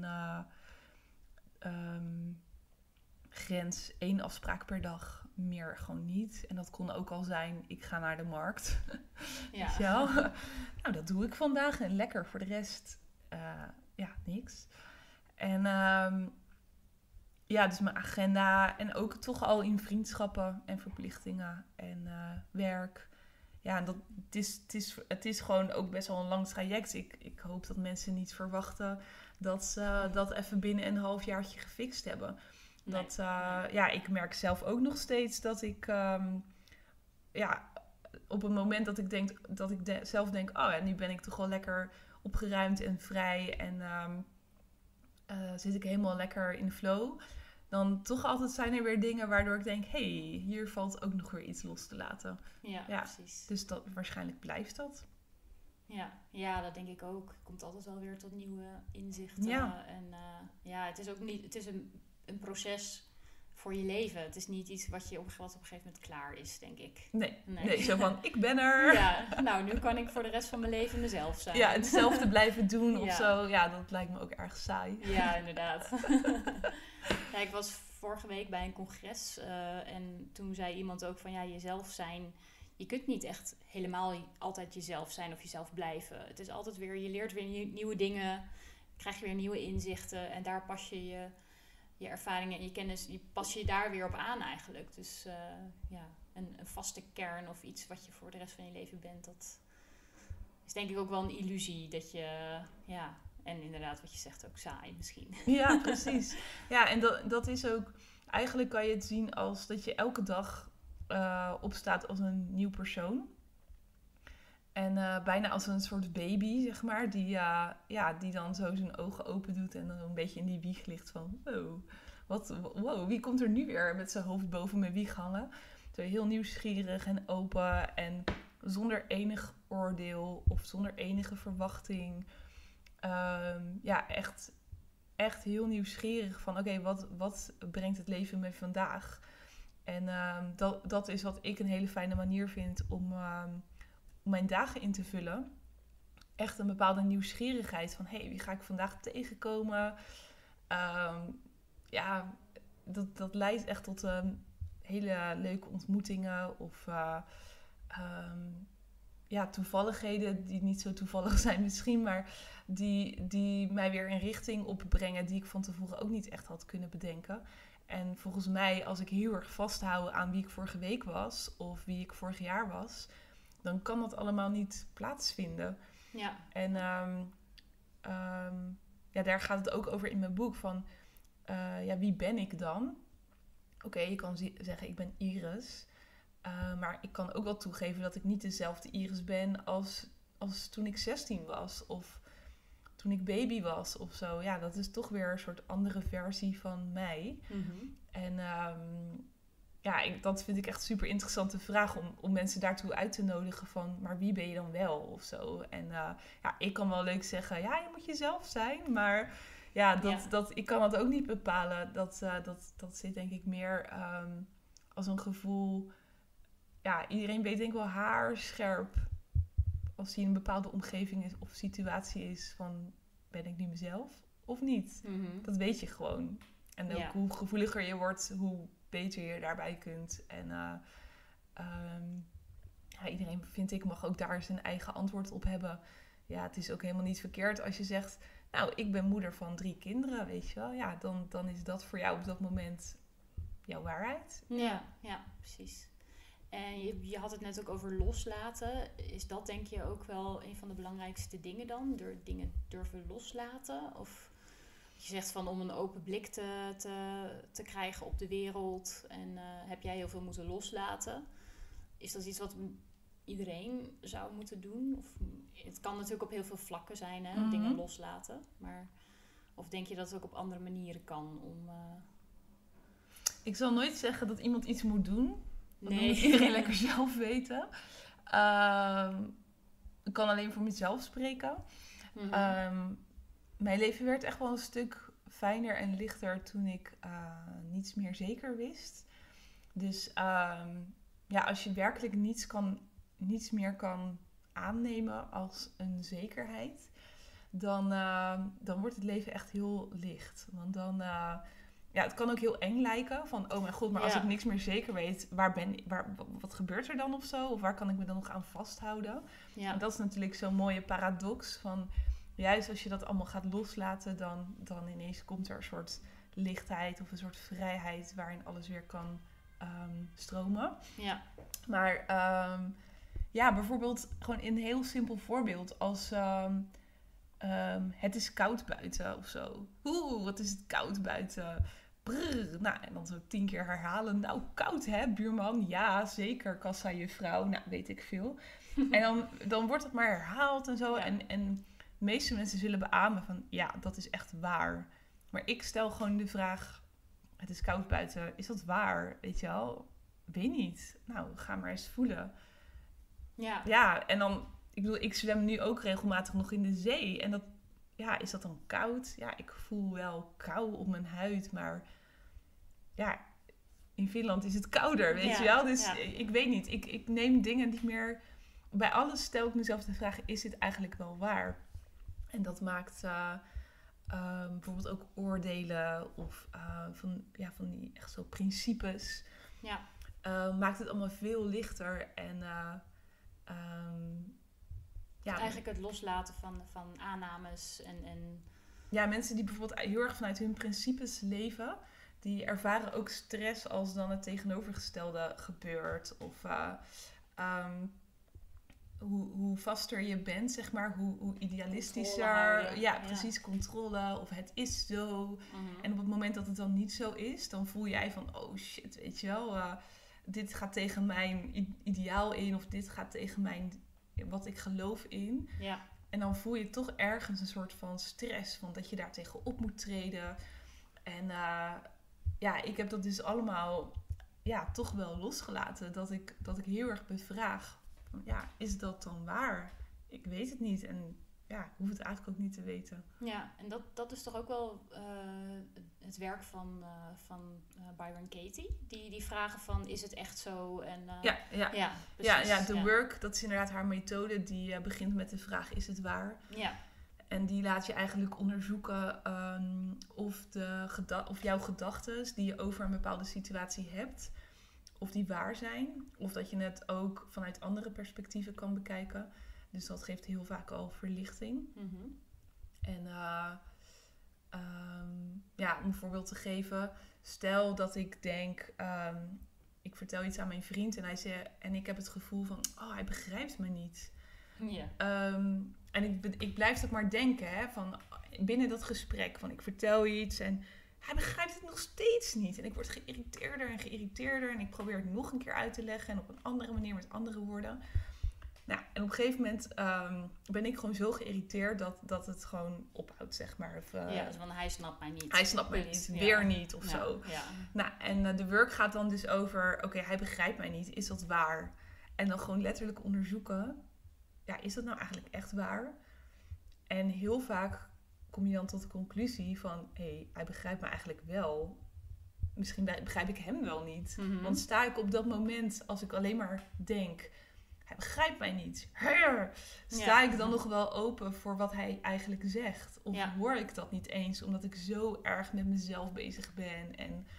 grens 1 afspraak per dag. Meer gewoon niet. En dat kon ook al zijn, ik ga naar de markt. Ja. Nou, dat doe ik vandaag. En lekker, voor de rest niks. En dus mijn agenda. En ook toch al in vriendschappen en verplichtingen. En werk. Ja, en het is gewoon ook best wel een lang traject. Ik hoop dat mensen niet verwachten dat ze dat even binnen een halfjaartje gefixt hebben. Nee. Ik merk zelf ook nog steeds dat ik... op een moment dat ik zelf denk... nu ben ik toch wel lekker opgeruimd en vrij. En zit ik helemaal lekker in de flow. Dan toch altijd zijn er weer dingen waardoor ik denk... hier valt ook nog weer iets los te laten. Ja, precies. Dus waarschijnlijk blijft dat. Ja, dat denk ik ook. Je komt altijd wel weer tot nieuwe inzichten. Ja. En het is ook niet... Het is een proces voor je leven. Het is niet iets wat op een gegeven moment klaar is, denk ik. Nee, zo van, ik ben er. Ja, nou, nu kan ik voor de rest van mijn leven mezelf zijn. Ja, hetzelfde blijven doen of zo. Ja, dat lijkt me ook erg saai. Ja, inderdaad. Ik was vorige week bij een congres en toen zei iemand ook van, jezelf zijn... Je kunt niet echt helemaal altijd jezelf zijn of jezelf blijven. Het is altijd weer, je leert weer nieuwe dingen, krijg je weer nieuwe inzichten en daar pas je ervaringen en je kennis, pas je daar weer op aan eigenlijk. Dus een vaste kern of iets wat je voor de rest van je leven bent, dat is denk ik ook wel een illusie dat je, en inderdaad wat je zegt ook saai misschien. Ja, precies. Ja, en dat is ook, eigenlijk kan je het zien als dat je elke dag opstaat als een nieuw persoon. En bijna als een soort baby, zeg maar, die dan zo zijn ogen open doet en dan een beetje in die wieg ligt van, wow, wie komt er nu weer met zijn hoofd boven mijn wieg hangen? Zo heel nieuwsgierig en open en zonder enig oordeel of zonder enige verwachting. Echt heel nieuwsgierig van, oké, wat brengt het leven me vandaag? En dat is wat ik een hele fijne manier vind om mijn dagen in te vullen. Echt een bepaalde nieuwsgierigheid van... wie ga ik vandaag tegenkomen? Dat leidt echt tot hele leuke ontmoetingen. Of toevalligheden die niet zo toevallig zijn misschien... maar die mij weer een richting opbrengen... die ik van tevoren ook niet echt had kunnen bedenken. En volgens mij, als ik heel erg vasthoud aan wie ik vorige week was... of wie ik vorig jaar was... dan kan dat allemaal niet plaatsvinden. Ja. En daar gaat het ook over in mijn boek. Van, wie ben ik dan? Oké, je kan zeggen, ik ben Iris. Maar ik kan ook wel toegeven dat ik niet dezelfde Iris ben als als toen ik 16 was. Of toen ik baby was of zo. Ja, dat is toch weer een soort andere versie van mij. Mm-hmm. En dat vind ik echt een super interessante vraag om mensen daartoe uit te nodigen van, maar wie ben je dan wel of zo? En ik kan wel leuk zeggen, ja, je moet jezelf zijn, maar ik kan dat ook niet bepalen. Dat zit denk ik meer als een gevoel. Ja, iedereen weet denk ik wel haarscherp als hij in een bepaalde omgeving is of situatie is van, ben ik nu mezelf of niet? Mm-hmm. Dat weet je gewoon. En ook hoe gevoeliger je wordt, hoe beter je daarbij kunt. En iedereen, vind ik, mag ook daar zijn eigen antwoord op hebben. Ja, het is ook helemaal niet verkeerd als je zegt, nou, ik ben moeder van 3 kinderen, weet je wel. Ja, dan is dat voor jou op dat moment jouw waarheid. Ja, precies. En je had het net ook over loslaten. Is dat denk je ook wel een van de belangrijkste dingen dan? Door dingen durven loslaten? Of je zegt van om een open blik te krijgen op de wereld. En heb jij heel veel moeten loslaten? Is dat iets wat iedereen zou moeten doen? Of, het kan natuurlijk op heel veel vlakken zijn, hè? Mm-hmm. Dingen loslaten. Maar, of denk je dat het ook op andere manieren kan? Ik zal nooit zeggen dat iemand iets moet doen. Dat moet iedereen lekker zelf weten. Ik kan alleen voor mezelf spreken. Mm-hmm. Mijn leven werd echt wel een stuk fijner en lichter toen ik niets meer zeker wist. Dus als je werkelijk niets meer kan aannemen als een zekerheid, dan wordt het leven echt heel licht. Want dan, het kan ook heel eng lijken van, oh mijn god, maar als ik niks meer zeker weet, wat gebeurt er dan of zo? Of waar kan ik me dan nog aan vasthouden? Ja. En dat is natuurlijk zo'n mooie paradox van, juist als je dat allemaal gaat loslaten, dan ineens komt er een soort lichtheid of een soort vrijheid waarin alles weer kan stromen. Ja. Maar bijvoorbeeld gewoon een heel simpel voorbeeld als het is koud buiten of zo. Wat is het koud buiten? Brrr. Nou, en dan zo 10 keer herhalen. Nou, koud hè, buurman? Ja, zeker, kassa-juffrouw. Nou, weet ik veel. En dan wordt het maar herhaald en zo. Ja. En de meeste mensen zullen beamen van, ja, dat is echt waar. Maar ik stel gewoon de vraag, het is koud buiten, is dat waar? Weet je wel? Weet niet. Nou, ga maar eens voelen. Ja. Ja, en dan, ik zwem nu ook regelmatig nog in de zee. En is dat dan koud? Ja, ik voel wel kou op mijn huid, maar ja, in Finland is het kouder, weet je wel? Dus ik weet niet. Ik neem dingen niet meer. Bij alles stel ik mezelf de vraag, is dit eigenlijk wel waar? En dat maakt bijvoorbeeld ook oordelen of van die echt zo principes. Ja. Maakt het allemaal veel lichter en eigenlijk het loslaten van aannames en... Ja, mensen die bijvoorbeeld heel erg vanuit hun principes leven, die ervaren ook stress als dan het tegenovergestelde gebeurt. Of hoe vaster je bent, zeg maar, hoe idealistischer. Ja, precies, controle. Of het is zo. Mm-hmm. En op het moment dat het dan niet zo is, dan voel jij van, oh shit, weet je wel, dit gaat tegen mijn ideaal in, of dit gaat tegen wat ik geloof in. Ja. En dan voel je toch ergens een soort van stress, van dat je daar tegenop moet treden. En ik heb dat dus allemaal toch wel losgelaten. Dat ik heel erg bevraag, van, is dat dan waar? Ik weet het niet en ik hoef het eigenlijk ook niet te weten. Ja, en dat is toch ook wel het werk van Byron Katie. Die vragen van, is het echt zo? En, precies. The work, dat is inderdaad haar methode. Die begint met de vraag, is het waar? Ja. En die laat je eigenlijk onderzoeken of jouw gedachten die je over een bepaalde situatie hebt, of die waar zijn. Of dat je het ook vanuit andere perspectieven kan bekijken. Dus dat geeft heel vaak al verlichting. Mm-hmm. En om een voorbeeld te geven. Stel dat ik denk, ik vertel iets aan mijn vriend en ik heb het gevoel van, oh, hij begrijpt me niet. Yeah. En ik blijf dat maar denken, hè, van binnen dat gesprek, van ik vertel iets en hij begrijpt het nog steeds niet. En ik word geïrriteerder en ik probeer het nog een keer uit te leggen en op een andere manier met andere woorden. Nou, en op een gegeven moment ben ik gewoon zo geïrriteerd dat het gewoon ophoudt, zeg maar. Of, dus van hij snapt mij niet. Hij snapt mij niet, weer niet of zo. Ja. Nou, en de work gaat dan dus over, oké, hij begrijpt mij niet, is dat waar? En dan gewoon letterlijk onderzoeken, ja, is dat nou eigenlijk echt waar? En heel vaak kom je dan tot de conclusie van, hé, hij begrijpt me eigenlijk wel. Misschien begrijp ik hem wel niet. Mhm. Want sta ik op dat moment, als ik alleen maar denk, hij begrijpt mij niet. Sta ik dan nog wel open voor wat hij eigenlijk zegt? Of hoor ik dat niet eens, omdat ik zo erg met mezelf bezig ben? En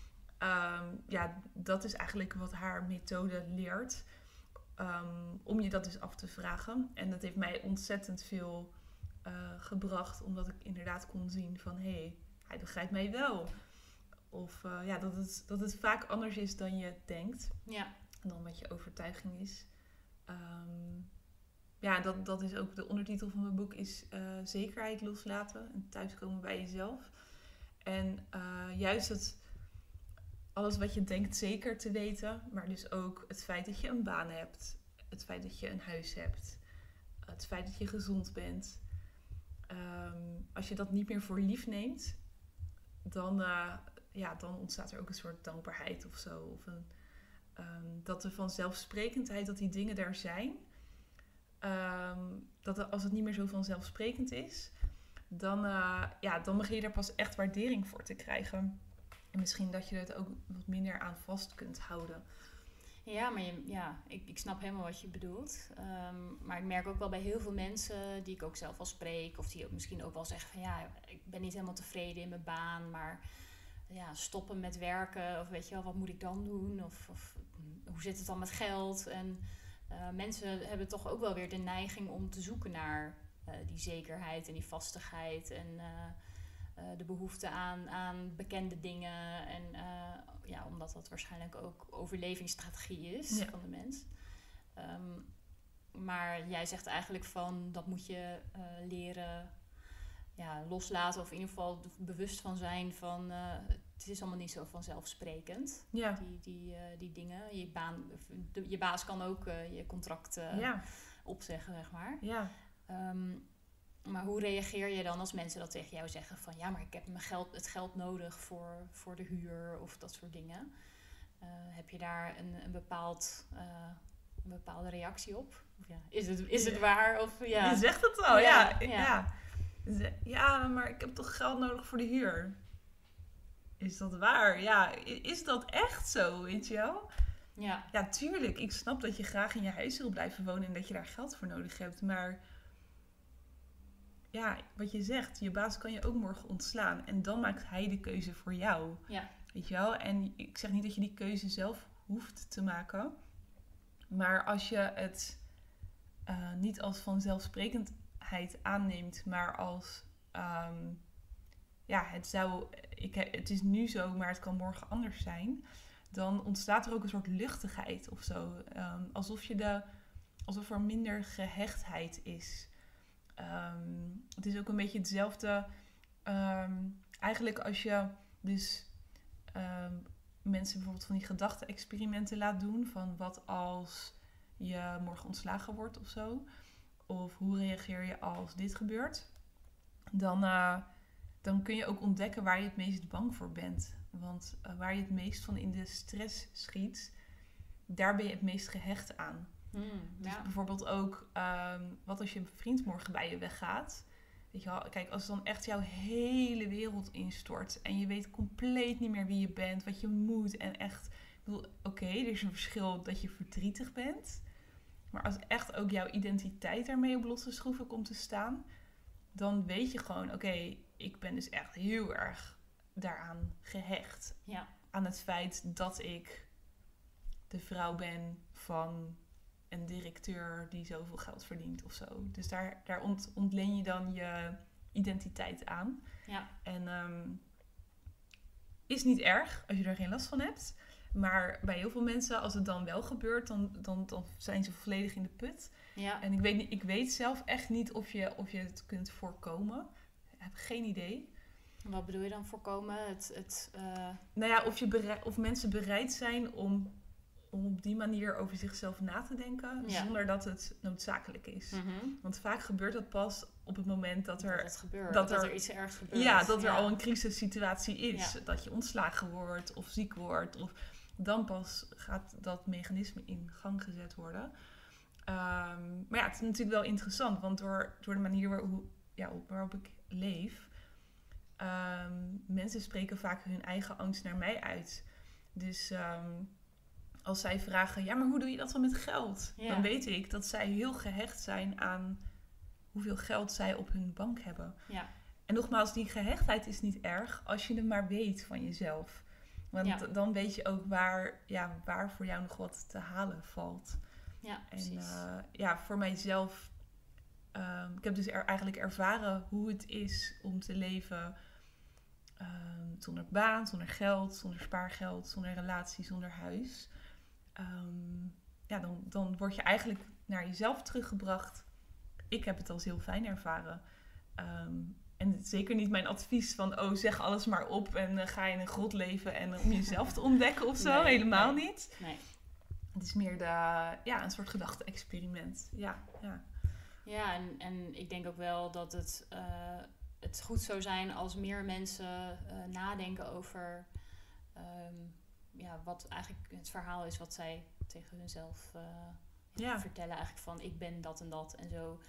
dat is eigenlijk wat haar methode leert. Om je dat dus af te vragen. En dat heeft mij ontzettend veel gebracht, omdat ik inderdaad kon zien van, hé, hij begrijpt mij wel. Of dat het vaak anders is dan je denkt. Ja. En dan wat je overtuiging is. Dat is ook de ondertitel van mijn boek, is zekerheid loslaten en thuiskomen bij jezelf. En juist alles wat je denkt zeker te weten, maar dus ook het feit dat je een baan hebt, het feit dat je een huis hebt, het feit dat je gezond bent. Als je dat niet meer voor lief neemt, dan ontstaat er ook een soort dankbaarheid of zo. Of dat de vanzelfsprekendheid dat die dingen daar zijn, als het niet meer zo vanzelfsprekend is, dan begin je daar pas echt waardering voor te krijgen. En misschien dat je er ook wat minder aan vast kunt houden. Ja, maar ik snap helemaal wat je bedoelt. Maar ik merk ook wel bij heel veel mensen die ik ook zelf al spreek, of die ook misschien ook wel zeggen van ja, ik ben niet helemaal tevreden in mijn baan, maar ja, stoppen met werken, of weet je wel, wat moet ik dan doen? Of hoe zit het dan met geld? En mensen hebben toch ook wel weer de neiging om te zoeken naar die zekerheid en die vastigheid en de behoefte aan bekende dingen. En omdat dat waarschijnlijk ook overlevingsstrategie is van de mens. Maar jij zegt eigenlijk van, dat moet je leren loslaten, of in ieder geval bewust van zijn van, het is allemaal niet zo vanzelfsprekend. Ja. Die dingen. Je baas kan ook je contract opzeggen, zeg maar. Ja. Maar hoe reageer je dan als mensen dat tegen jou zeggen van, ja, maar ik heb het geld nodig voor de huur of dat soort dingen? Heb je daar een bepaalde reactie op? Of is het waar? Of, Je zegt het al, ja, maar ik heb toch geld nodig voor de huur? Is dat waar? Ja, is dat echt zo, weet je wel? Ja. Ja, tuurlijk. Ik snap dat je graag in je huis wil blijven wonen en dat je daar geld voor nodig hebt. Maar ja, wat je zegt, je baas kan je ook morgen ontslaan. En dan maakt hij de keuze voor jou. Ja. Weet je wel? En ik zeg niet dat je die keuze zelf hoeft te maken. Maar als je het niet als vanzelfsprekendheid aanneemt, maar als het is nu zo, maar het kan morgen anders zijn, dan ontstaat er ook een soort luchtigheid of zo. Alsof er minder gehechtheid is. Het is ook een beetje hetzelfde. Eigenlijk als je dus mensen bijvoorbeeld van die gedachte-experimenten laat doen, van wat als je morgen ontslagen wordt of zo, of hoe reageer je als dit gebeurt, dan kun je ook ontdekken waar je het meest bang voor bent. Want waar je het meest van in de stress schiet, daar ben je het meest gehecht aan. Dus bijvoorbeeld ook, wat als je vriend morgen bij je weggaat? Weet je wel, kijk, als dan echt jouw hele wereld instort en je weet compleet niet meer wie je bent, wat je moet en echt, ik bedoel, oké, er is een verschil dat je verdrietig bent, maar als echt ook jouw identiteit daarmee op losse schroeven komt te staan, dan weet je gewoon, oké, ik ben dus echt heel erg daaraan gehecht. Ja. Aan het feit dat ik de vrouw ben van een directeur die zoveel geld verdient of zo. Dus daar ontleen je dan je identiteit aan. Ja. En is niet erg als je er geen last van hebt. Maar bij heel veel mensen, als het dan wel gebeurt, dan zijn ze volledig in de put. Ja. En ik weet zelf echt niet of je het kunt voorkomen. Ik heb geen idee. Wat bedoel je dan voorkomen? Nou ja, of mensen bereid zijn om om op die manier over zichzelf na te denken, Ja. zonder dat het noodzakelijk is. Mhm. Want vaak gebeurt dat pas op het moment dat Dat er, het gebeurt. dat Dat er- er iets ergs gebeurt. ja, dat er al een crisissituatie is. Ja. Dat je ontslagen wordt of ziek wordt. Of dan pas gaat dat mechanisme in gang gezet worden. Maar ja, het is natuurlijk wel interessant, want door de manier waarop ik leef, mensen spreken vaak hun eigen angst naar mij uit. Dus als zij vragen, ja, maar hoe doe je dat dan met geld? Ja. Dan weet ik dat zij heel gehecht zijn aan hoeveel geld zij op hun bank hebben. Ja. En nogmaals, die gehechtheid is niet erg als je het maar weet van jezelf. Want Ja. dan weet je ook waar voor jou nog wat te halen valt. Ja, En precies. voor mijzelf, ik heb dus eigenlijk ervaren hoe het is om te leven zonder baan, zonder geld, zonder spaargeld, zonder relatie, zonder huis. Dan word je eigenlijk naar jezelf teruggebracht. Ik heb het als heel fijn ervaren. En het is zeker niet mijn advies van, zeg alles maar op en ga in een grot leven en om jezelf te ontdekken of zo. Nee, Helemaal nee. niet. Nee. Het is meer een soort gedachte-experiment. Ja. Ja, en ik denk ook wel dat het goed zou zijn als meer mensen nadenken over wat eigenlijk het verhaal is wat zij tegen hunzelf vertellen. Eigenlijk van ik ben dat en dat en zo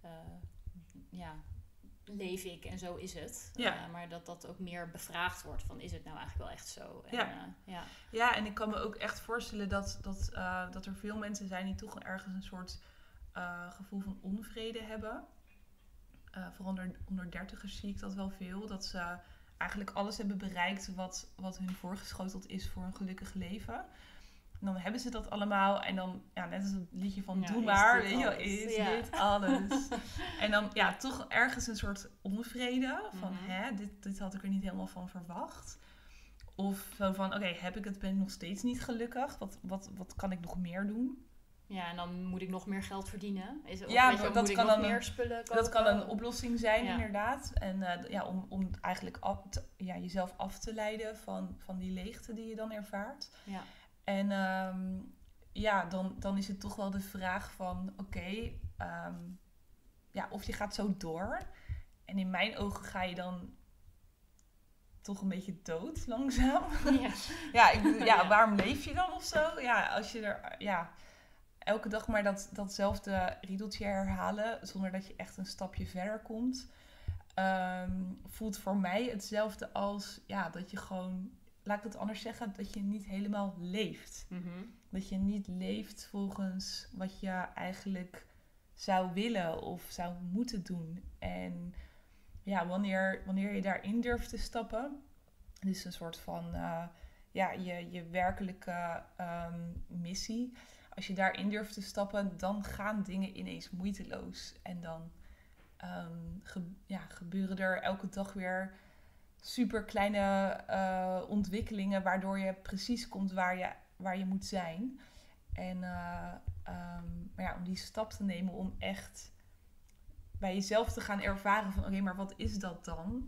leef ik en zo is het. Ja. Maar dat ook meer bevraagd wordt van is het nou eigenlijk wel echt zo? En, Ja. Ja, en ik kan me ook echt voorstellen dat er veel mensen zijn die toch ergens een soort gevoel van onvrede hebben. Vooral onder dertigers zie ik dat wel veel. Dat ze eigenlijk alles hebben bereikt wat hun voorgeschoteld is voor een gelukkig leven. En dan hebben ze dat allemaal. En dan, net als het liedje van Doe is maar, dit weet je wel, alles? is Ja. dit alles? En dan toch ergens een soort onvrede. Van, Mhm. dit had ik er niet helemaal van verwacht. Of zo van, ben ik nog steeds niet gelukkig? Wat kan ik nog meer doen? Ja, en dan moet ik nog meer geld verdienen. Dat moet ik kan nog dan meer spullen kopen? Dat kan een oplossing zijn, Ja. inderdaad. En om eigenlijk jezelf af te leiden van die leegte die je dan ervaart. Ja. En dan is het toch wel de vraag van, of je gaat zo door. En in mijn ogen ga je dan toch een beetje dood, langzaam. Ja. Waarom leef je dan of zo? Ja, als je er... elke dag maar datzelfde riedeltje herhalen, zonder dat je echt een stapje verder komt, voelt voor mij hetzelfde als dat je gewoon, laat ik het anders zeggen, dat je niet helemaal leeft. Mhm. Dat je niet leeft volgens wat je eigenlijk zou willen of zou moeten doen. En wanneer je daarin durft te stappen, dus een soort van je werkelijke missie. Als je daarin durft te stappen, dan gaan dingen ineens moeiteloos. En dan gebeuren er elke dag weer super kleine ontwikkelingen, waardoor je precies komt waar je moet zijn. En om die stap te nemen om echt bij jezelf te gaan ervaren van maar wat is dat dan?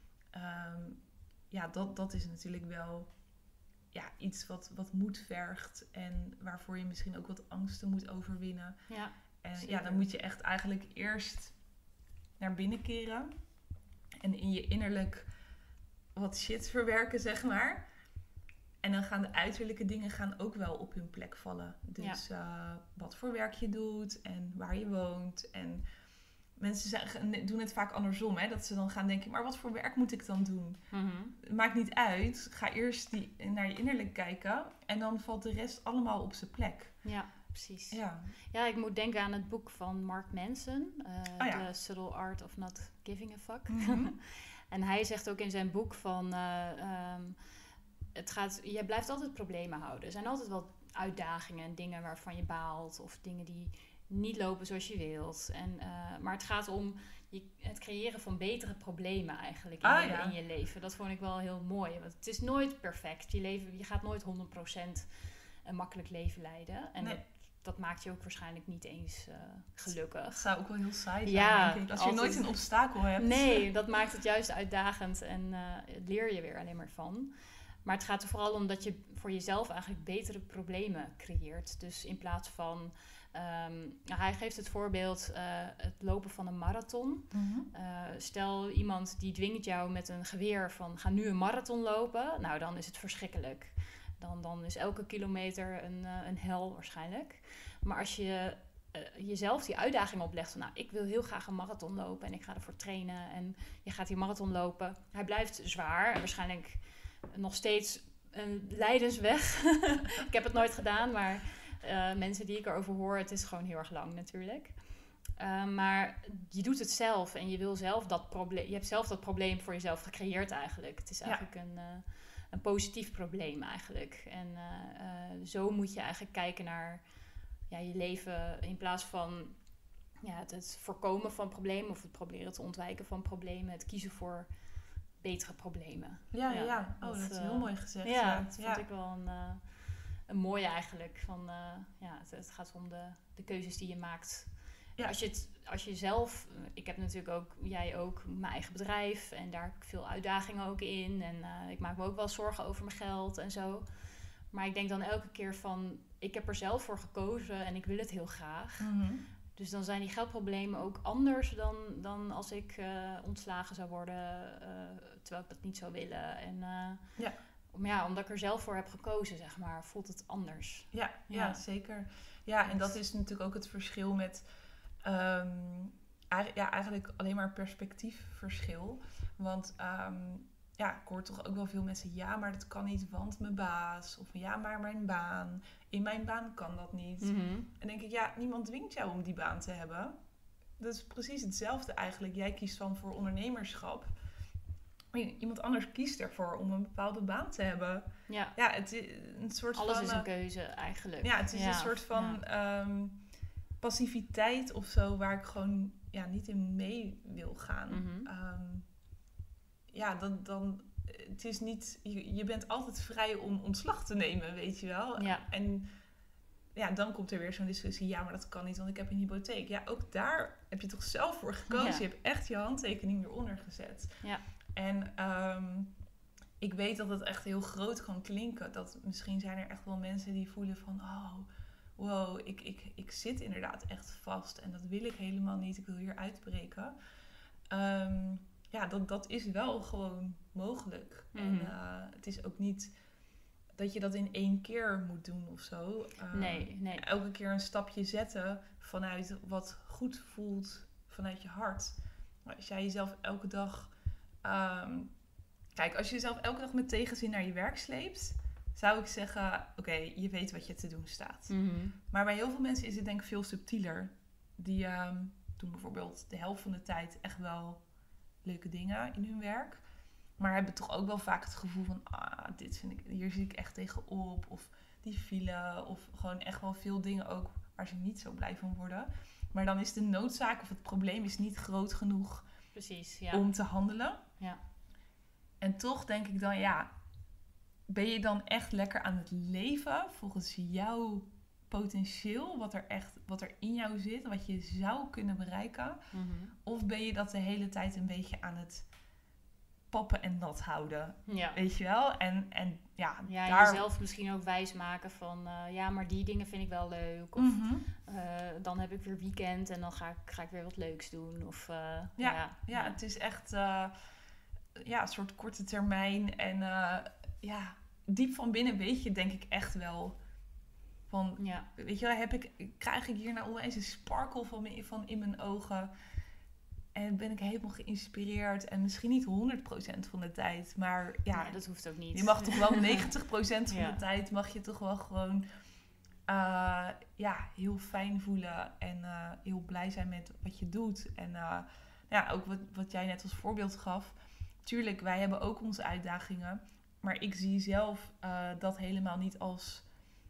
Dat is natuurlijk wel iets wat moed vergt en waarvoor je misschien ook wat angsten moet overwinnen. Ja, en zeker. dan moet je echt eigenlijk eerst naar binnen keren en in je innerlijk wat shit verwerken, zeg maar. En dan gaan de uiterlijke dingen ook wel op hun plek vallen. Dus wat voor werk je doet en waar je woont. En mensen doen het vaak andersom, hè? Dat ze dan gaan denken, maar wat voor werk moet ik dan doen? Mm-hmm. Het maakt niet uit. Ga eerst naar je innerlijk kijken en dan valt de rest allemaal op zijn plek. Ja, precies. Ja. Ja, ik moet denken aan het boek van Mark Manson, The Subtle Art of Not Giving a Fuck. Mm-hmm. En hij zegt ook in zijn boek van, je blijft altijd problemen houden. Er zijn altijd wel uitdagingen en dingen waarvan je baalt of dingen die niet lopen zoals je wilt. Maar het gaat om het creëren van betere problemen eigenlijk in je leven. Dat vond ik wel heel mooi. Want het is nooit perfect. Je gaat nooit 100% een makkelijk leven leiden. En dat maakt je ook waarschijnlijk niet eens gelukkig. Het zou ook wel heel saai zijn, denk ik. Als je nooit een obstakel hebt. Nee, dat maakt het juist uitdagend en leer je weer alleen maar van. Maar het gaat er vooral om dat je voor jezelf eigenlijk betere problemen creëert. Dus in plaats van... hij geeft het voorbeeld het lopen van een marathon. Stel iemand die dwingt jou met een geweer van ga nu een marathon lopen. Nou, dan is het verschrikkelijk. Dan is elke kilometer een hel waarschijnlijk. Maar als je jezelf die uitdaging oplegt van... nou, ik wil heel graag een marathon lopen en ik ga ervoor trainen. En je gaat die marathon lopen. Hij blijft zwaar en waarschijnlijk nog steeds een lijdensweg. Ik heb het nooit gedaan, maar mensen die ik erover hoor... het is gewoon heel erg lang natuurlijk. Maar je doet het zelf en je wil zelf dat probleem... je hebt zelf dat probleem voor jezelf gecreëerd eigenlijk. Het is eigenlijk een positief probleem eigenlijk. En zo moet je eigenlijk kijken naar je leven in plaats van het voorkomen van problemen of het proberen te ontwijken van problemen. Het kiezen voor betere problemen. Ja. Oh, dat is heel mooi gezegd. Ja, dat vond ik wel een mooie eigenlijk. Van, het gaat om de keuzes die je maakt. Ja. Als je zelf... Ik heb natuurlijk ook, jij ook, mijn eigen bedrijf. En daar heb ik veel uitdagingen ook in. En ik maak me ook wel zorgen over mijn geld en zo. Maar ik denk dan elke keer van... Ik heb er zelf voor gekozen en ik wil het heel graag. Mm-hmm. Dus dan zijn die geldproblemen ook anders dan als ik ontslagen zou worden. Terwijl ik dat niet zou willen. En, Maar omdat ik er zelf voor heb gekozen, zeg maar, voelt het anders. Ja, zeker. Ja, en dat is natuurlijk ook het verschil met... eigenlijk alleen maar perspectiefverschil. Want ik hoor toch ook wel veel mensen... ja, maar dat kan niet, want mijn baas. Of ja, maar mijn baan. In mijn baan kan dat niet. Mm-hmm. En denk ik, niemand dwingt jou om die baan te hebben. Dat is precies hetzelfde eigenlijk. Jij kiest dan voor ondernemerschap. Iemand anders kiest ervoor om een bepaalde baan te hebben. Ja, het is een soort alles van... is een keuze eigenlijk. Ja, het is een soort van passiviteit of zo... waar ik gewoon niet in mee wil gaan. Mm-hmm. Dan het is niet... Je bent altijd vrij om ontslag te nemen, weet je wel. Ja. En dan komt er weer zo'n discussie... ja, maar dat kan niet, want ik heb een hypotheek. Ja, ook daar heb je toch zelf voor gekozen. Ja. Je hebt echt je handtekening eronder gezet. Ja. En ik weet dat het echt heel groot kan klinken. Dat misschien zijn er echt wel mensen die voelen van... oh, wow, ik zit inderdaad echt vast. En dat wil ik helemaal niet. Ik wil hier uitbreken. Dat is wel gewoon mogelijk. Mm-hmm. En het is ook niet dat je dat in 1 keer moet doen of zo. Nee. Elke keer een stapje zetten vanuit wat goed voelt vanuit je hart. Maar als jij jezelf elke dag... als je jezelf elke dag met tegenzin naar je werk sleept... zou ik zeggen, oké, je weet wat je te doen staat. Mm-hmm. Maar bij heel veel mensen is het denk ik veel subtieler. Die doen bijvoorbeeld de helft van de tijd echt wel leuke dingen in hun werk. Maar hebben toch ook wel vaak het gevoel van... dit vind ik, hier zie ik echt tegenop. Of die file. Of gewoon echt wel veel dingen ook waar ze niet zo blij van worden. Maar dan is de noodzaak of het probleem is niet groot genoeg... Precies, ja. om te handelen. Ja. En toch denk ik dan, ben je dan echt lekker aan het leven volgens jouw potentieel, wat er in jou zit, wat je zou kunnen bereiken? Mm-hmm. Of ben je dat de hele tijd een beetje aan het pappen en nat houden? Ja. Weet je wel? En daar... jezelf misschien ook wijsmaken van... maar die dingen vind ik wel leuk. Of dan heb ik weer weekend en dan ga ik weer wat leuks doen. Of, het is echt een soort korte termijn. En diep van binnen weet je denk ik echt wel... van, weet je wel, krijg ik hier nou onwijs een sparkle van in mijn ogen... En ben ik helemaal geïnspireerd. En misschien niet 100% van de tijd. Maar nee, dat hoeft ook niet. Je mag toch wel 90% van de tijd... mag je toch wel gewoon... heel fijn voelen. En heel blij zijn met wat je doet. En ook wat jij net als voorbeeld gaf. Tuurlijk, wij hebben ook onze uitdagingen. Maar ik zie zelf dat helemaal niet als...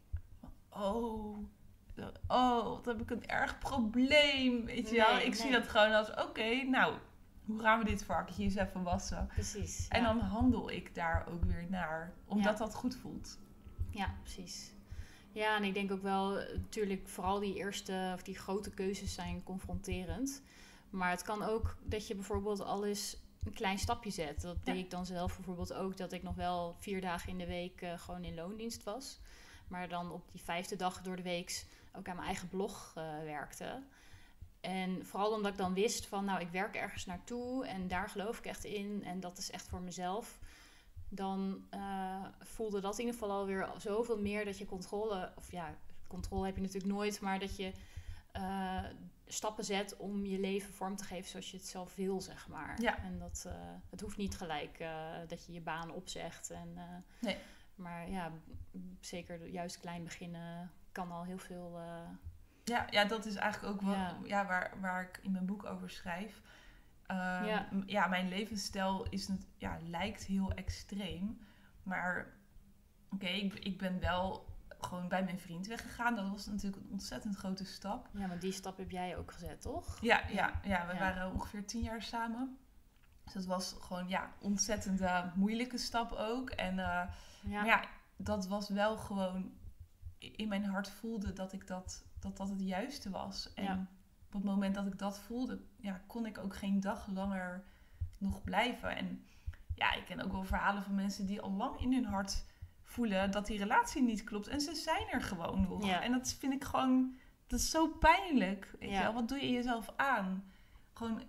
wat heb ik een erg probleem, weet je wel. Ik zie dat gewoon als, oké, hoe gaan we dit varkentje eens even wassen? Precies. En dan handel ik daar ook weer naar, omdat dat goed voelt. Ja, precies. Ja, en ik denk ook wel, natuurlijk, vooral die eerste of die grote keuzes zijn confronterend. Maar het kan ook dat je bijvoorbeeld al eens een klein stapje zet. Dat deed ik dan zelf bijvoorbeeld ook, dat ik nog wel 4 dagen in de week gewoon in loondienst was. Maar dan op die 5e dag door de week ook aan mijn eigen blog werkte. En vooral omdat ik dan wist van, nou, ik werk ergens naartoe en daar geloof ik echt in. En dat is echt voor mezelf. Dan voelde dat in ieder geval alweer zoveel meer dat je controle heb je natuurlijk nooit, maar dat je stappen zet om je leven vorm te geven zoals je het zelf wil, zeg maar. Ja. En het hoeft niet gelijk dat je je baan opzegt. Nee. Maar ja, zeker juist klein beginnen kan al heel veel... Ja, dat is eigenlijk ook waar ik in mijn boek over schrijf. Mijn levensstijl lijkt heel extreem. Maar ik ben wel gewoon bij mijn vriend weggegaan. Dat was natuurlijk een ontzettend grote stap. Ja, maar die stap heb jij ook gezet, toch? Ja, we waren ongeveer 10 jaar samen. Dus dat was gewoon ontzettend moeilijke stap ook. En maar dat was wel gewoon... In mijn hart voelde dat dat het juiste was. En op het moment dat ik dat voelde, kon ik ook geen dag langer nog blijven. En ik ken ook wel verhalen van mensen die al lang in hun hart voelen dat die relatie niet klopt. En ze zijn er gewoon nog. Ja. En dat vind ik gewoon, dat is zo pijnlijk. Weet je wel? Wat doe je jezelf aan? Gewoon,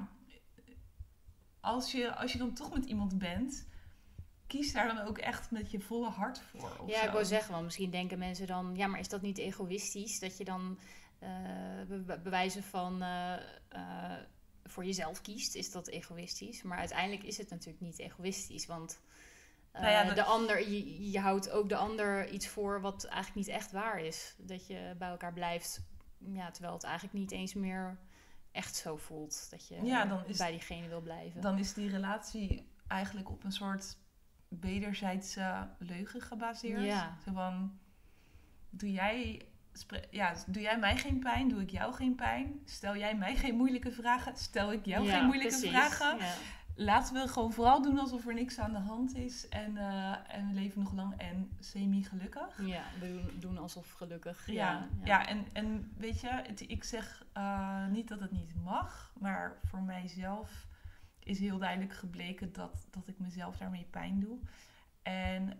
als je dan toch met iemand bent, kies daar dan ook echt met je volle hart voor. Ik wou zeggen, want misschien denken mensen dan, maar is dat niet egoïstisch? Dat je dan bewijzen van voor jezelf kiest, is dat egoïstisch? Maar uiteindelijk is het natuurlijk niet egoïstisch, want de ander, je houdt ook de ander iets voor wat eigenlijk niet echt waar is. Dat je bij elkaar blijft, terwijl het eigenlijk niet eens meer echt zo voelt. Dat je bij diegene wil blijven. Dan is die relatie eigenlijk op een soort wederzijdse leugen gebaseerd. Ja. Zo van, doe jij mij geen pijn, doe ik jou geen pijn. Stel jij mij geen moeilijke vragen, stel ik jou geen moeilijke vragen. Ja. Laten we gewoon vooral doen alsof er niks aan de hand is. En we leven nog lang en semi-gelukkig. Ja, we doen alsof gelukkig. En weet je, ik zeg niet dat het niet mag. Maar voor mijzelf is heel duidelijk gebleken dat ik mezelf daarmee pijn doe. En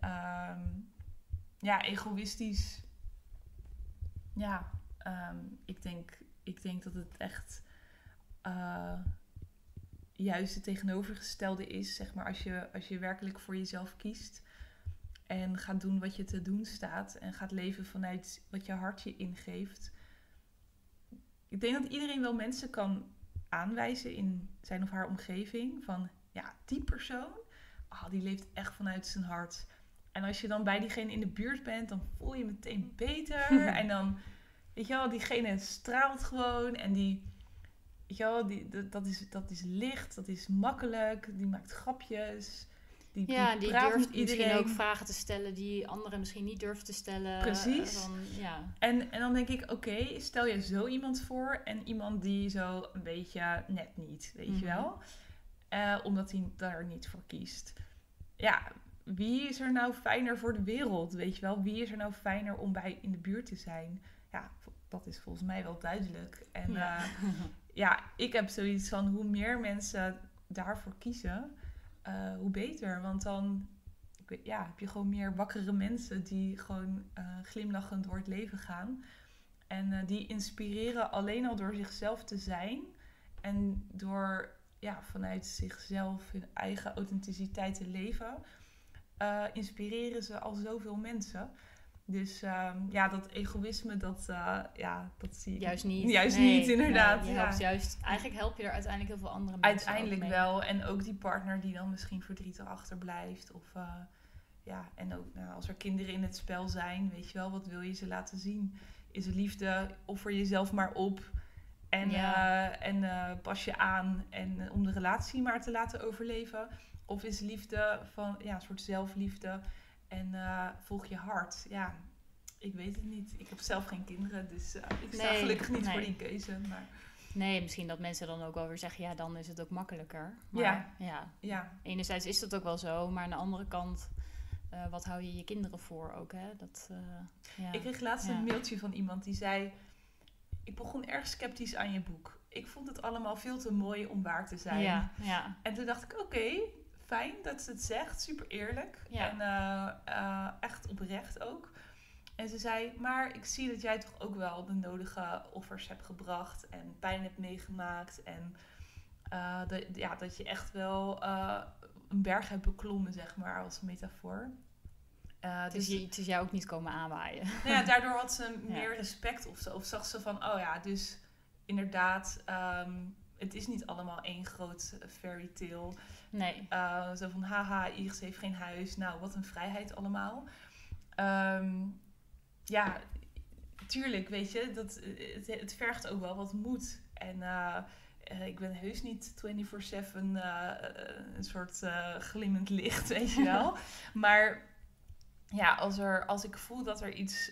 egoïstisch. Ik denk dat het echt juist het tegenovergestelde is. Zeg maar, als je werkelijk voor jezelf kiest en gaat doen wat je te doen staat en gaat leven vanuit wat je hart je ingeeft. Ik denk dat iedereen wel mensen kan aanwijzen in zijn of haar omgeving van, die persoon, die leeft echt vanuit zijn hart. En als je dan bij diegene in de buurt bent, dan voel je meteen beter. En dan, weet je wel, diegene straalt gewoon. En weet je wel, dat is licht, dat is makkelijk. Die maakt grapjes. Die durft misschien ook vragen te stellen die anderen misschien niet durven te stellen. Precies. En dan denk ik, oké, stel je zo iemand voor en iemand die zo een beetje net niet, weet je wel. Omdat hij daar niet voor kiest. Wie is er nou fijner voor de wereld, weet je wel? Wie is er nou fijner om bij in de buurt te zijn? Dat is volgens mij wel duidelijk. En ik heb zoiets van, hoe meer mensen daarvoor kiezen, hoe beter. Want dan heb je gewoon meer wakkere mensen die gewoon glimlachend door het leven gaan. En die inspireren alleen al door zichzelf te zijn. En door vanuit zichzelf hun eigen authenticiteit te leven, inspireren ze al zoveel mensen. Dus dat egoïsme, dat zie ik juist niet. Juist niet, inderdaad. Nee, eigenlijk help je er uiteindelijk heel veel andere mensen uiteindelijk wel. En ook die partner die dan misschien verdrietig achterblijft. Of en ook als er kinderen in het spel zijn, weet je wel, wat wil je ze laten zien? Is liefde, offer jezelf maar op. En pas je aan en om de relatie maar te laten overleven. Of is liefde van een soort zelfliefde en volg je hart. Ik weet het niet. Ik heb zelf geen kinderen, dus ik sta gelukkig niet voor die keuze. Maar... Nee, misschien dat mensen dan ook wel weer zeggen, dan is het ook makkelijker. Maar enerzijds is dat ook wel zo, maar aan de andere kant, wat hou je je kinderen voor ook, hè? Ik kreeg laatst een mailtje van iemand die zei, ik begon erg sceptisch aan je boek. ik vond het allemaal veel te mooi om waar te zijn. Ja. En toen dacht ik, oké, fijn dat ze het zegt. Super eerlijk. Ja. En echt oprecht ook. En ze zei, maar ik zie dat jij toch ook wel de nodige offers hebt gebracht. En pijn hebt meegemaakt. En dat je echt wel een berg hebt beklommen, zeg maar, als metafoor. Het is jou ook niet komen aanwaaien. Nou ja, daardoor had ze meer respect of zo. Of zag ze van, oh ja, dus inderdaad, het is niet allemaal één groot fairy tale. Nee. Zo van, haha, Iris heeft geen huis. Nou, wat een vrijheid allemaal. Ja, tuurlijk, weet je, het vergt ook wel wat moed. En ik ben heus niet 24/7 een soort glimmend licht, weet je wel. Maar ja, als ik voel dat er iets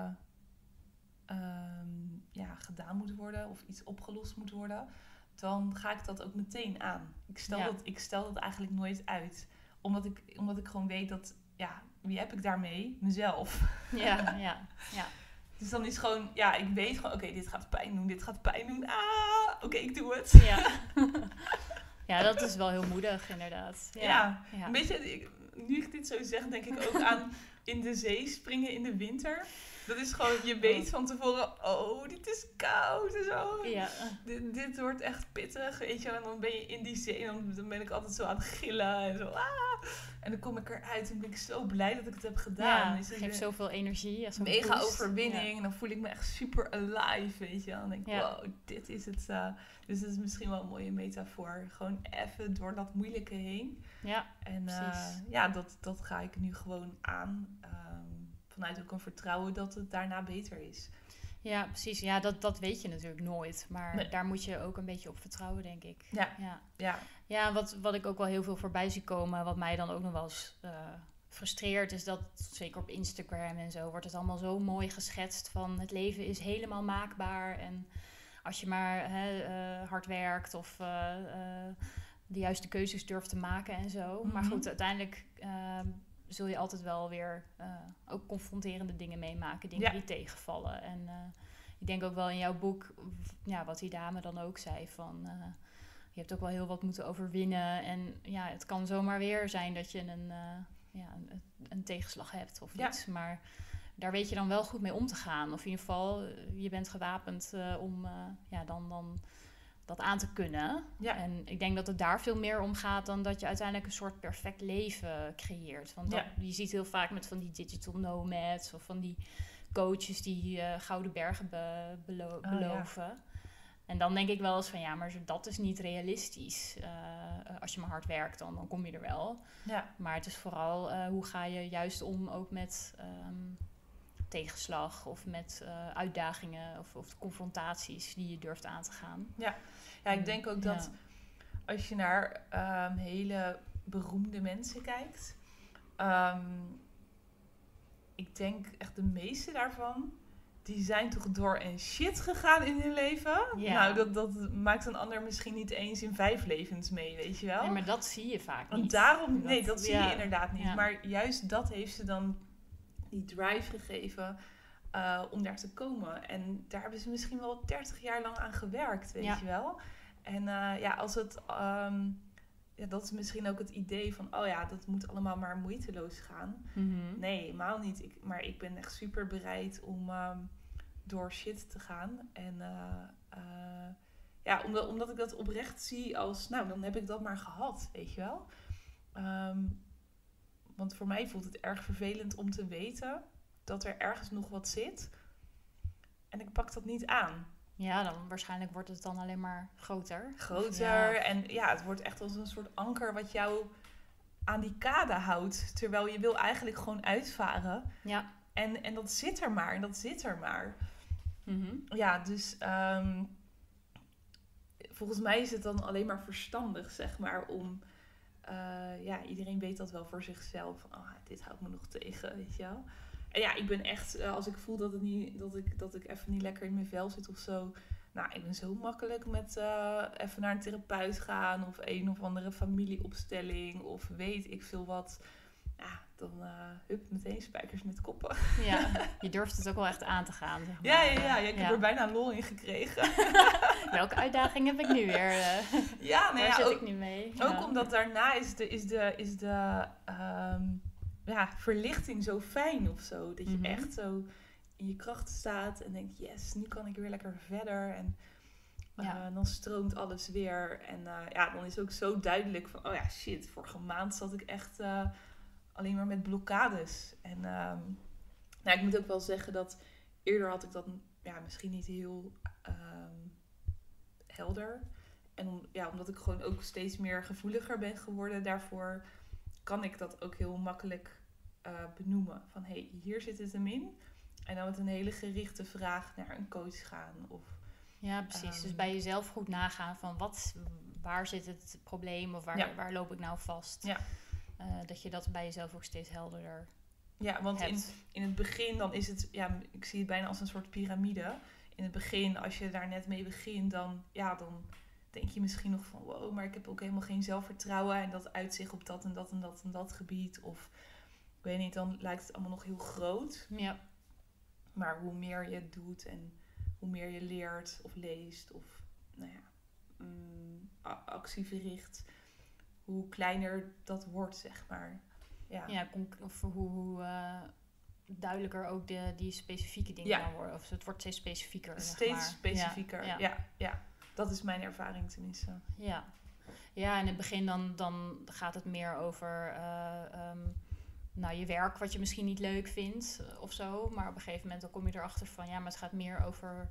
gedaan moet worden of iets opgelost moet worden, dan ga ik dat ook meteen aan. Ik stel dat eigenlijk nooit uit. Omdat ik gewoon weet dat, ja, wie heb ik daarmee? Mezelf. Ja. Dus dan is gewoon, ja, ik weet gewoon, oké, dit gaat pijn doen. Oké, ik doe het. Ja. Ja, dat is wel heel moedig, inderdaad. Ja. Een beetje, nu ik dit zo zeg, denk ik ook aan in de zee springen in de winter. Dat is gewoon, je weet van tevoren, oh, dit is koud en zo. Ja. Dit wordt echt pittig, weet je. En dan ben je in die zee en dan ben ik altijd zo aan het gillen en zo. En dan kom ik eruit en ben ik zo blij dat ik het heb gedaan. Ja, het geeft zoveel energie. Mega overwinning. En dan voel ik me echt super alive, weet je. Dan denk ik, wow, dit is het. Dus dat is misschien wel een mooie metafoor. Gewoon even door dat moeilijke heen. Ja, en dat ga ik nu gewoon aan. Vanuit ook een vertrouwen dat het daarna beter is. Ja, precies. Ja, dat weet je natuurlijk nooit. Maar daar moet je ook een beetje op vertrouwen, denk ik. Ja, wat ik ook wel heel veel voorbij zie komen, wat mij dan ook nog wel eens frustreert, is dat, zeker op Instagram en zo, wordt het allemaal zo mooi geschetst van het leven is helemaal maakbaar. En als je maar hard werkt of de juiste keuzes durft te maken en zo. Mm-hmm. Maar goed, uiteindelijk zul je altijd wel weer ook confronterende dingen meemaken. Dingen die tegenvallen. En ik denk ook wel in jouw boek, wat die dame dan ook zei, van je hebt ook wel heel wat moeten overwinnen. En ja, het kan zomaar weer zijn dat je een tegenslag hebt of iets. Maar daar weet je dan wel goed mee om te gaan. Of in ieder geval, je bent gewapend om dan dat aan te kunnen. Ja. En ik denk dat het daar veel meer om gaat dan dat je uiteindelijk een soort perfect leven creëert. Want je ziet heel vaak met van die digital nomads of van die coaches die gouden bergen beloven. Ja. En dan denk ik wel eens van maar dat is niet realistisch. Als je maar hard werkt, dan kom je er wel. Ja. Maar het is vooral hoe ga je juist om ook met tegenslag of met uitdagingen of confrontaties die je durft aan te gaan. Ja, ik denk ook dat als je naar hele beroemde mensen kijkt, ik denk echt de meeste daarvan, die zijn toch door een shit gegaan in hun leven. Ja. Nou, dat maakt een ander misschien niet eens in 5 levens mee, weet je wel. Nee, maar dat zie je vaak niet. Want daarom, dat zie je inderdaad niet. Ja. Maar juist dat heeft ze dan die drive gegeven om daar te komen. En daar hebben ze misschien wel 30 jaar lang aan gewerkt, weet je wel. En als het... dat is misschien ook het idee van... dat moet allemaal maar moeiteloos gaan. Mm-hmm. Nee, helemaal niet. Maar ik ben echt super bereid om door shit te gaan. En omdat ik dat oprecht zie als... Nou, dan heb ik dat maar gehad, weet je wel. Want voor mij voelt het erg vervelend om te weten dat er ergens nog wat zit. En ik pak dat niet aan. Ja, dan waarschijnlijk wordt het dan alleen maar groter. En het wordt echt als een soort anker wat jou aan die kade houdt. Terwijl je wil eigenlijk gewoon uitvaren. Ja. En dat zit er maar. Mm-hmm. Ja, dus volgens mij is het dan alleen maar verstandig, zeg maar, om... iedereen weet dat wel voor zichzelf. Dit houdt me nog tegen, weet je wel. En ik ben echt, als ik voel dat ik even niet lekker in mijn vel zit of zo. Nou, ik ben zo makkelijk met even naar een therapeut gaan. Of een of andere familieopstelling. Of weet ik veel wat. ja, dan meteen spijkers met koppen. Ja, je durft het ook wel echt aan te gaan, zeg maar. Ja, ik heb er bijna lol in gekregen. Welke uitdaging heb ik nu weer? Waar zit ik nu mee? Ook omdat daarna is de verlichting zo fijn of zo. Dat je echt zo in je kracht staat en denkt, yes, nu kan ik weer lekker verder. En dan stroomt alles weer. En dan is het ook zo duidelijk van, oh ja, shit, vorige maand zat ik echt alleen maar met blokkades. En ik moet ook wel zeggen dat eerder had ik dat misschien niet heel helder. En omdat ik gewoon ook steeds meer gevoeliger ben geworden daarvoor, kan ik dat ook heel makkelijk benoemen. Van, hey, hier zit het hem in. En dan met een hele gerichte vraag naar een coach gaan. Of, ja, precies. Dus bij jezelf goed nagaan van waar zit het probleem of waar loop ik nou vast. Ja. Dat je dat bij jezelf ook steeds helderder want hebt. in het begin dan is het, ik zie het bijna als een soort piramide. In het begin, als je daar net mee begint, dan denk je misschien nog van, wow, maar ik heb ook helemaal geen zelfvertrouwen. En dat uitzicht op dat en dat en dat en dat gebied. Of, ik weet niet, dan lijkt het allemaal nog heel groot. Ja. Maar hoe meer je doet en hoe meer je leert of leest of actie verricht, hoe kleiner dat wordt, zeg maar. Ja, of hoe duidelijker ook die specifieke dingen dan worden. Of het wordt steeds specifieker. Steeds specifieker, ja. Dat is mijn ervaring tenminste. Ja, in het begin dan gaat het meer over je werk wat je misschien niet leuk vindt of zo. Maar op een gegeven moment dan kom je erachter van, maar het gaat meer over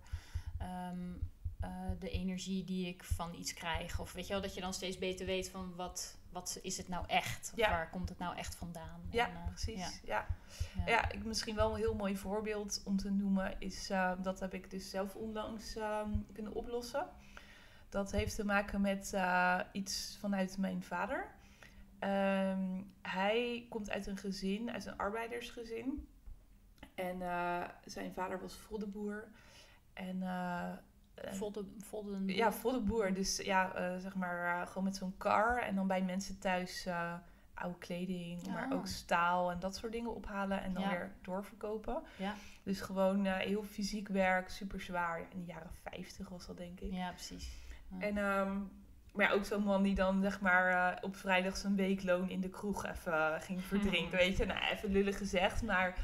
de energie die ik van iets krijg. Of weet je wel, dat je dan steeds beter weet van wat is het nou echt? Of waar komt het nou echt vandaan? Ja, precies. Ja, ik misschien wel een heel mooi voorbeeld om te noemen is, dat heb ik dus zelf onlangs kunnen oplossen. Dat heeft te maken met iets vanuit mijn vader. Hij komt uit een arbeidersgezin. En zijn vader was voddenboer. En voddenboer. Dus zeg maar gewoon met zo'n kar. En dan bij mensen thuis oude kleding, maar ook staal en dat soort dingen ophalen. En dan weer doorverkopen. Ja. Dus gewoon heel fysiek werk, super zwaar. In de jaren 50 was dat, denk ik. Ja, precies. Ja. En maar ook zo'n man die dan zeg maar op vrijdag zijn weekloon in de kroeg even ging verdrinken. Weet je, even lullig gezegd. Maar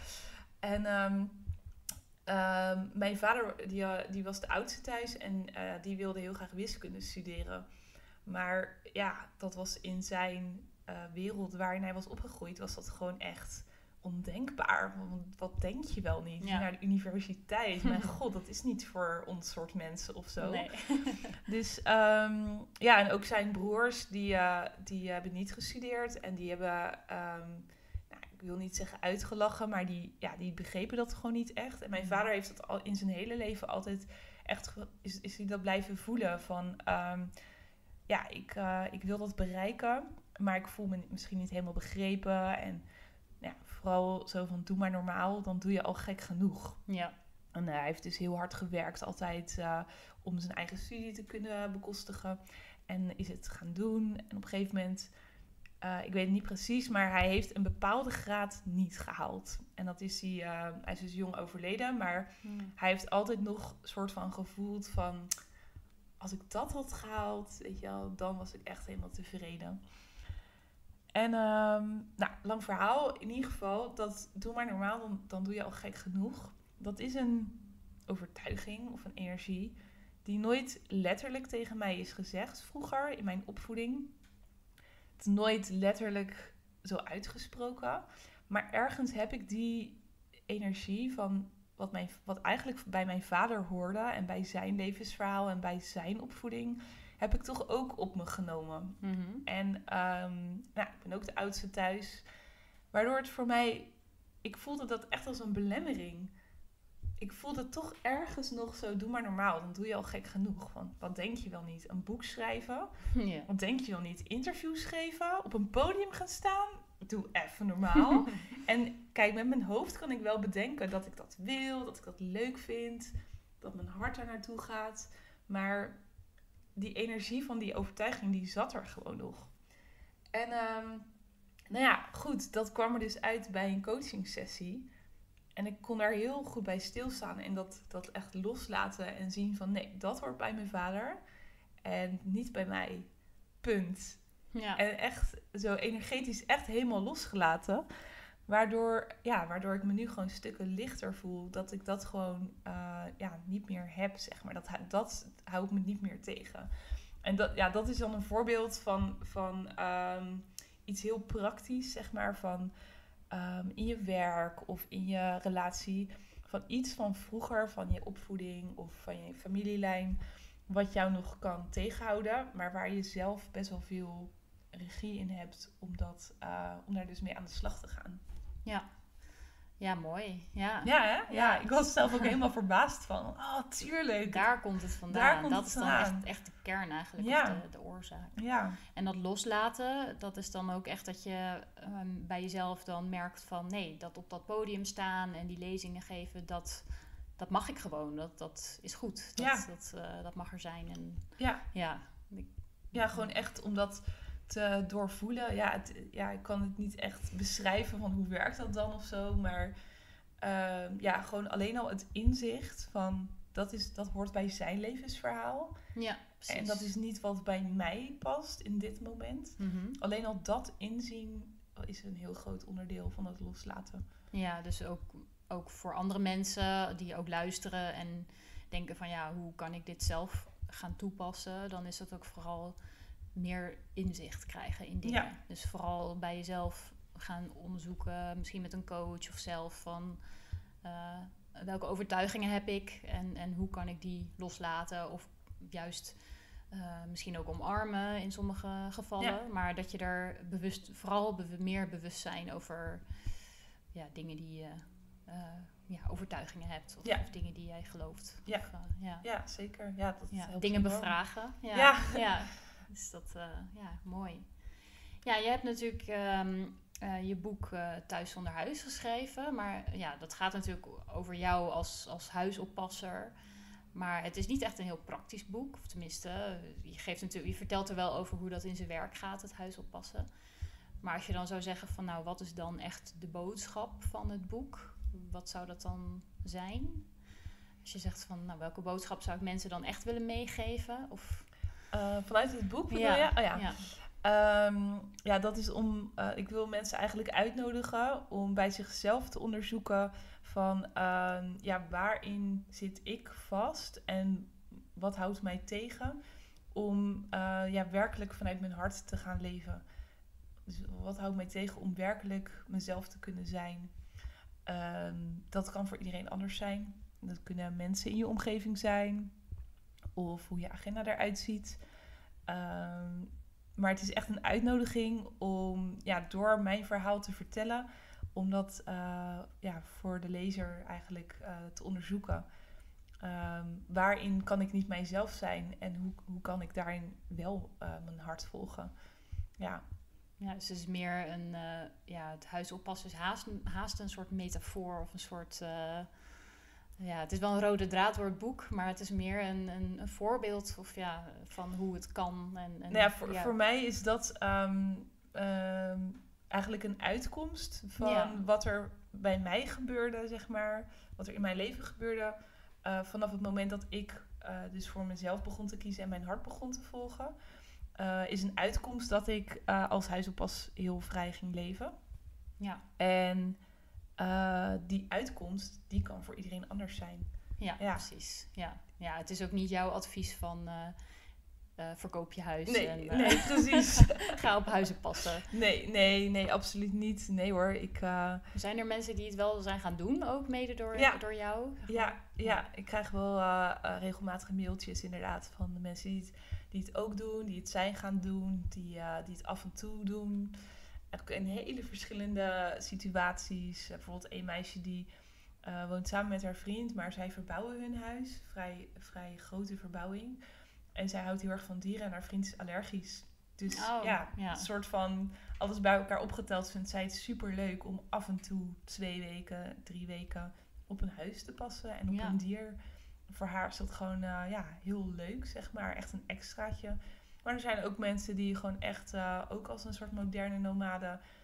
mijn vader die was de oudste thuis en die wilde heel graag wiskunde studeren. Maar dat was in zijn wereld waarin hij was opgegroeid, was dat gewoon echt ondenkbaar. Want wat denk je wel niet? Naar de universiteit. Mijn god, dat is niet voor ons soort mensen of zo. Nee. Dus en ook zijn broers, die hebben niet gestudeerd. En die hebben, ik wil niet zeggen uitgelachen, maar die begrepen dat gewoon niet echt. En mijn vader heeft dat al in zijn hele leven altijd echt, is hij dat blijven voelen van, ik wil dat bereiken, maar ik voel me misschien niet helemaal begrepen. En vooral zo van, doe maar normaal, dan doe je al gek genoeg. Ja. En hij heeft dus heel hard gewerkt altijd om zijn eigen studie te kunnen bekostigen. En is het gaan doen. En op een gegeven moment, ik weet het niet precies, maar hij heeft een bepaalde graad niet gehaald. En dat is hij is dus jong overleden, maar hij heeft altijd nog een soort van gevoeld van, als ik dat had gehaald, weet je wel, dan was ik echt helemaal tevreden. En lang verhaal, in ieder geval, dat doe maar normaal, dan doe je al gek genoeg. Dat is een overtuiging of een energie die nooit letterlijk tegen mij is gezegd vroeger in mijn opvoeding. Het is nooit letterlijk zo uitgesproken. Maar ergens heb ik die energie van wat eigenlijk bij mijn vader hoorde en bij zijn levensverhaal en bij zijn opvoeding, heb ik toch ook op me genomen. Mm-hmm. En ik ben ook de oudste thuis. Waardoor het voor mij, ik voelde dat echt als een belemmering. Ik voelde toch ergens nog zo, doe maar normaal. Dan doe je al gek genoeg. Want wat denk je wel niet? Een boek schrijven? Yeah. Wat denk je wel niet? Interviews geven? Op een podium gaan staan? Doe even normaal. En kijk, met mijn hoofd kan ik wel bedenken dat ik dat wil. Dat ik dat leuk vind. Dat mijn hart daar naartoe gaat. Maar die energie van die overtuiging, die zat er gewoon nog. En Nou ja, goed, dat kwam er dus uit bij een coachingsessie. En ik kon daar heel goed bij stilstaan en dat echt loslaten en zien van nee, dat hoort bij mijn vader en niet bij mij. Punt. Ja. En echt zo energetisch echt helemaal losgelaten. Waardoor ik me nu gewoon stukken lichter voel. Dat ik dat gewoon niet meer heb, zeg maar. Dat hou ik me niet meer tegen. En dat is dan een voorbeeld van iets heel praktisch, zeg maar. Van in je werk of in je relatie. Van iets van vroeger, van je opvoeding of van je familielijn. Wat jou nog kan tegenhouden. Maar waar je zelf best wel veel regie in hebt om daar dus mee aan de slag te gaan. Ja, mooi. Ja. Ja, hè? Ja, ik was zelf ook helemaal verbaasd van. Oh, tuurlijk. Daar komt het vandaan. Daar komt dat het is dan vandaan. echt de kern eigenlijk, Ja. of de oorzaak. Ja, En dat loslaten, dat is dan ook echt dat je bij jezelf dan merkt van... nee, dat op dat podium staan en die lezingen geven, dat mag ik gewoon. Dat is goed. Dat mag er zijn. En, ja, gewoon echt om dat te doorvoelen. Ik kan het niet echt beschrijven van hoe werkt dat dan of zo. Maar gewoon alleen al het inzicht van... dat hoort bij zijn levensverhaal. Ja, precies. En dat is niet wat bij mij past in dit moment. Mhm. Alleen al dat inzien is een heel groot onderdeel van het loslaten. Ja, dus ook voor andere mensen die ook luisteren en denken van ja, hoe kan ik dit zelf gaan toepassen? Dan is dat ook vooral meer inzicht krijgen in dingen. Ja. Dus vooral bij jezelf gaan onderzoeken, misschien met een coach of zelf van welke overtuigingen heb ik en hoe kan ik die loslaten of juist misschien ook omarmen in sommige gevallen. Ja. Maar dat je er meer bewust zijn over dingen die je overtuigingen hebt of dingen die jij gelooft. Ja. Of, Ja, zeker. Ja, dat helpt dingen enorm. bevragen. Ja. Dus dat, mooi. Ja, je hebt natuurlijk je boek Thuis zonder huis geschreven. Maar ja, dat gaat natuurlijk over jou als huisoppasser. Maar het is niet echt een heel praktisch boek. Of tenminste, je vertelt er wel over hoe dat in zijn werk gaat, het huisoppassen. Maar als je dan zou zeggen van nou, wat is dan echt de boodschap van het boek? Wat zou dat dan zijn? Als je zegt van nou, welke boodschap zou ik mensen dan echt willen meegeven? Of... Vanuit het boek bedoel je? Oh, ja. Dat is om... ik wil mensen eigenlijk uitnodigen om bij zichzelf te onderzoeken van... waarin zit ik vast en wat houdt mij tegen om werkelijk vanuit mijn hart te gaan leven. Dus wat houdt mij tegen om werkelijk mezelf te kunnen zijn? Dat kan voor iedereen anders zijn. Dat kunnen mensen in je omgeving zijn. Of hoe je agenda eruit ziet. Maar het is echt een uitnodiging om door mijn verhaal te vertellen. Om dat voor de lezer eigenlijk te onderzoeken. Waarin kan ik niet mijzelf zijn? En hoe kan ik daarin wel mijn hart volgen? Ja. Ja, dus het is meer het huisoppassen is haast een soort metafoor of een soort... het is wel een rode draad door het boek, maar het is meer een voorbeeld van hoe het kan. Voor mij is dat eigenlijk een uitkomst van wat er bij mij gebeurde, zeg maar. Wat er in mijn leven gebeurde vanaf het moment dat ik dus voor mezelf begon te kiezen en mijn hart begon te volgen. Is een uitkomst dat ik als huisoppas heel vrij ging leven. Ja. En die uitkomst, die kan voor iedereen anders zijn. Ja, precies. Ja, het is ook niet jouw advies van verkoop je huis. Nee, precies. Ga op huizen passen. Nee, absoluut niet. Nee hoor, Zijn er mensen die het wel zijn gaan doen, ook mede door jou? Ja, ik krijg wel regelmatige mailtjes inderdaad van de mensen die het ook doen, die het zijn gaan doen, die het af en toe doen. Ook in hele verschillende situaties. Bijvoorbeeld een meisje die woont samen met haar vriend, maar zij verbouwen hun huis. Vrij grote verbouwing. En zij houdt heel erg van dieren en haar vriend is allergisch. Dus een soort van alles bij elkaar opgeteld vindt zij het super leuk om af en toe 2 weken, 3 weken op een huis te passen en op een dier. Voor haar is dat gewoon heel leuk, zeg maar. Echt een extraatje. Maar er zijn ook mensen die gewoon echt, ook als een soort moderne nomade,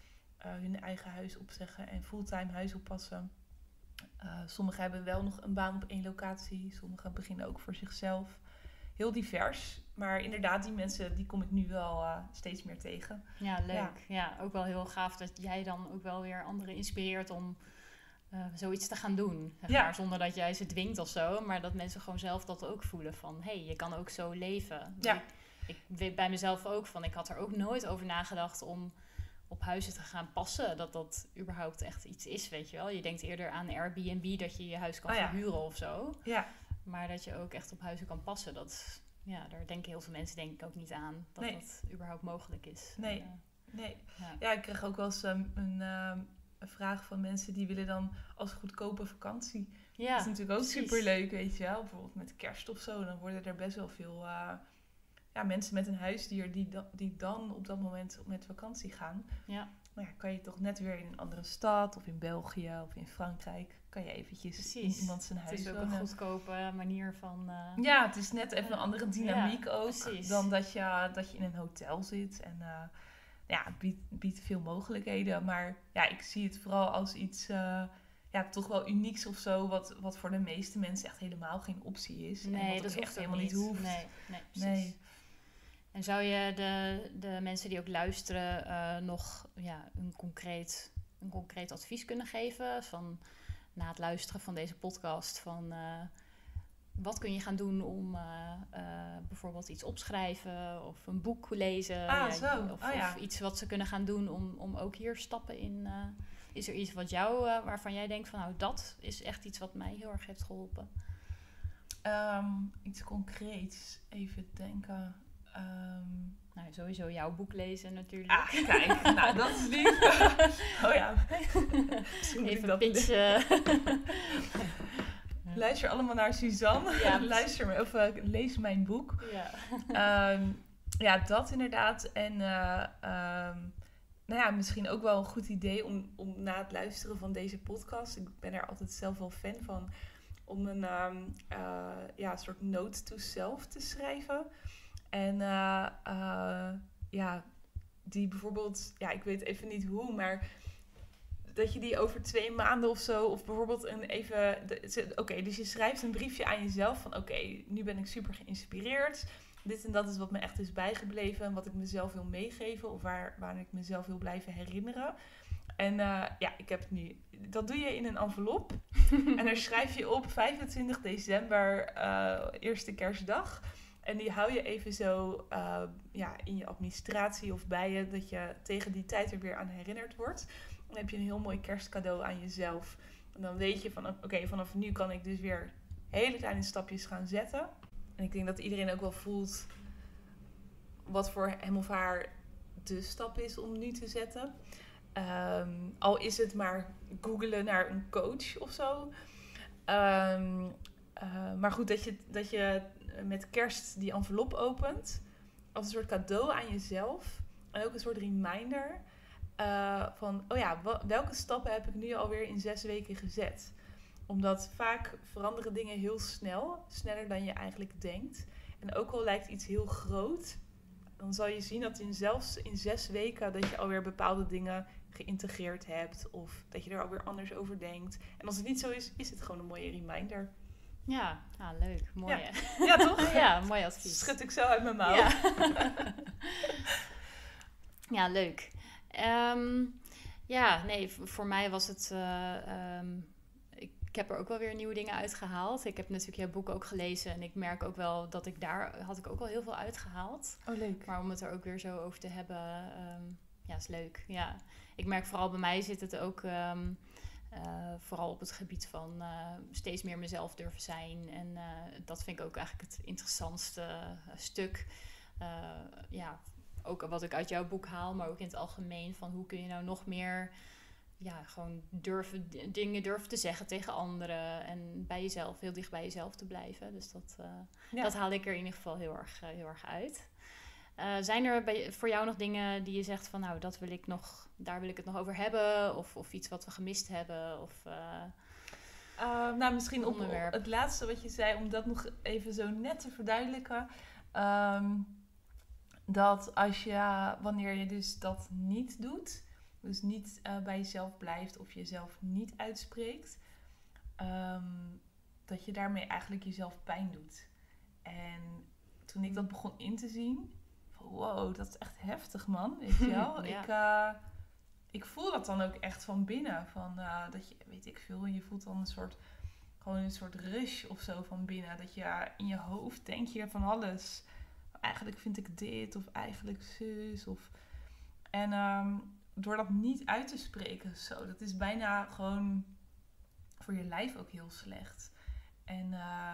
hun eigen huis opzeggen en fulltime huis oppassen. Sommigen hebben wel nog een baan op 1 locatie. Sommigen beginnen ook voor zichzelf. Heel divers. Maar inderdaad, die mensen die kom ik nu wel steeds meer tegen. Ja, leuk. Ja, ook wel heel gaaf dat jij dan ook wel weer anderen inspireert om zoiets te gaan doen. Zeg maar, zonder dat jij ze dwingt of zo. Maar dat mensen gewoon zelf dat ook voelen van... je kan ook zo leven. Ja. Ik weet bij mezelf ook van... Ik had er ook nooit over nagedacht om op huizen te gaan passen. Dat überhaupt echt iets is, weet je wel. Je denkt eerder aan Airbnb, dat je je huis kan verhuren of zo. Ja. Maar dat je ook echt op huizen kan passen, daar denken heel veel mensen denk ik ook niet aan. Dat dat überhaupt mogelijk is. Nee. Ja, ik kreeg ook wel eens een vraag van mensen die willen dan als goedkope vakantie. Ja, dat is natuurlijk ook precies. superleuk, weet je wel. Bijvoorbeeld met kerst of zo. Dan worden er best wel veel mensen met een huisdier die dan op dat moment met vakantie gaan. Ja. Maar kan je toch net weer in een andere stad of in België of in Frankrijk... kan je eventjes in iemand zijn huis wonen. Het is ook een goedkope manier van... Ja, het is net even een andere dynamiek ook precies. dan dat je in een hotel zit. En het biedt veel mogelijkheden. Maar ja, ik zie het vooral als iets toch wel unieks of zo... Wat voor de meeste mensen echt helemaal geen optie is. Nee, en wat dat ook hoeft echt helemaal niet hoeft. Nee, precies. Nee. En zou je de mensen die ook luisteren nog een concreet advies kunnen geven? Van, na het luisteren van deze podcast, van wat kun je gaan doen om bijvoorbeeld iets opschrijven of een boek lezen? Of iets wat ze kunnen gaan doen om ook hier stappen in... is er iets waarvan jij denkt van dat is echt iets wat mij heel erg heeft geholpen? Iets concreets, even denken... sowieso jouw boek lezen natuurlijk. Kijk, dat is lief. Even pitchen. Luister allemaal naar Suzanne. Ja, lees mijn boek. Ja. Dat inderdaad. En misschien ook wel een goed idee om na het luisteren van deze podcast... Ik ben er altijd zelf wel fan van... om een soort note to self te schrijven... En die bijvoorbeeld, ik weet even niet hoe, maar dat je die over 2 maanden of zo, of bijvoorbeeld dus je schrijft een briefje aan jezelf van nu ben ik super geïnspireerd. Dit en dat is wat me echt is bijgebleven en wat ik mezelf wil meegeven of waar ik mezelf wil blijven herinneren. En ik heb het nu. Dat doe je in een envelop en daar schrijf je op 25 december, eerste kerstdag. En die hou je even zo in je administratie of bij je... dat je tegen die tijd er weer aan herinnerd wordt. Dan heb je een heel mooi kerstcadeau aan jezelf. En dan weet je van vanaf nu kan ik dus weer hele kleine stapjes gaan zetten. En ik denk dat iedereen ook wel voelt... wat voor hem of haar de stap is om nu te zetten. Al is het maar googlen naar een coach of zo. Maar goed, dat je met kerst die envelop opent. Als een soort cadeau aan jezelf. En ook een soort reminder. Van, welke stappen heb ik nu alweer in 6 weken gezet? Omdat vaak veranderen dingen heel snel. Sneller dan je eigenlijk denkt. En ook al lijkt iets heel groot. Dan zal je zien dat zelfs in 6 weken dat je alweer bepaalde dingen geïntegreerd hebt. Of dat je er alweer anders over denkt. En als het niet zo is, is het gewoon een mooie reminder. Ja, leuk. Mooi. Ja, toch? Ja, mooi advies. Schud ik zo uit mijn mouw. Ja, ja leuk. Voor mij was het... ik heb er ook wel weer nieuwe dingen uitgehaald. Ik heb natuurlijk jouw boek ook gelezen. En ik merk ook wel dat had ik ook wel heel veel uitgehaald. Oh, leuk. Maar om het er ook weer zo over te hebben... is leuk. Ja. Ik merk vooral bij mij zit het ook... vooral op het gebied van steeds meer mezelf durven zijn. En dat vind ik ook eigenlijk het interessantste stuk. Ook wat ik uit jouw boek haal, maar ook in het algemeen. Van hoe kun je nou nog meer gewoon dingen durven te zeggen tegen anderen. En bij jezelf, heel dicht bij jezelf te blijven. Dus dat haal ik er in ieder geval heel erg uit. Zijn er voor jou nog dingen die je zegt van daar wil ik het nog over hebben? Of iets wat we gemist hebben? Of, misschien op het laatste wat je zei, om dat nog even zo net te verduidelijken. Dat wanneer je dus dat niet doet, dus niet bij jezelf blijft of jezelf niet uitspreekt, dat je daarmee eigenlijk jezelf pijn doet. En toen ik dat begon in te zien, van wow, dat is echt heftig, man, weet je wel. Ja. Ik voel dat dan ook echt van binnen, van dat je, weet ik veel, je voelt dan gewoon een soort rush of zo van binnen. Dat je in je hoofd denk je van alles. Eigenlijk vind ik dit of eigenlijk zus. En door dat niet uit te spreken, zo, dat is bijna gewoon voor je lijf ook heel slecht. En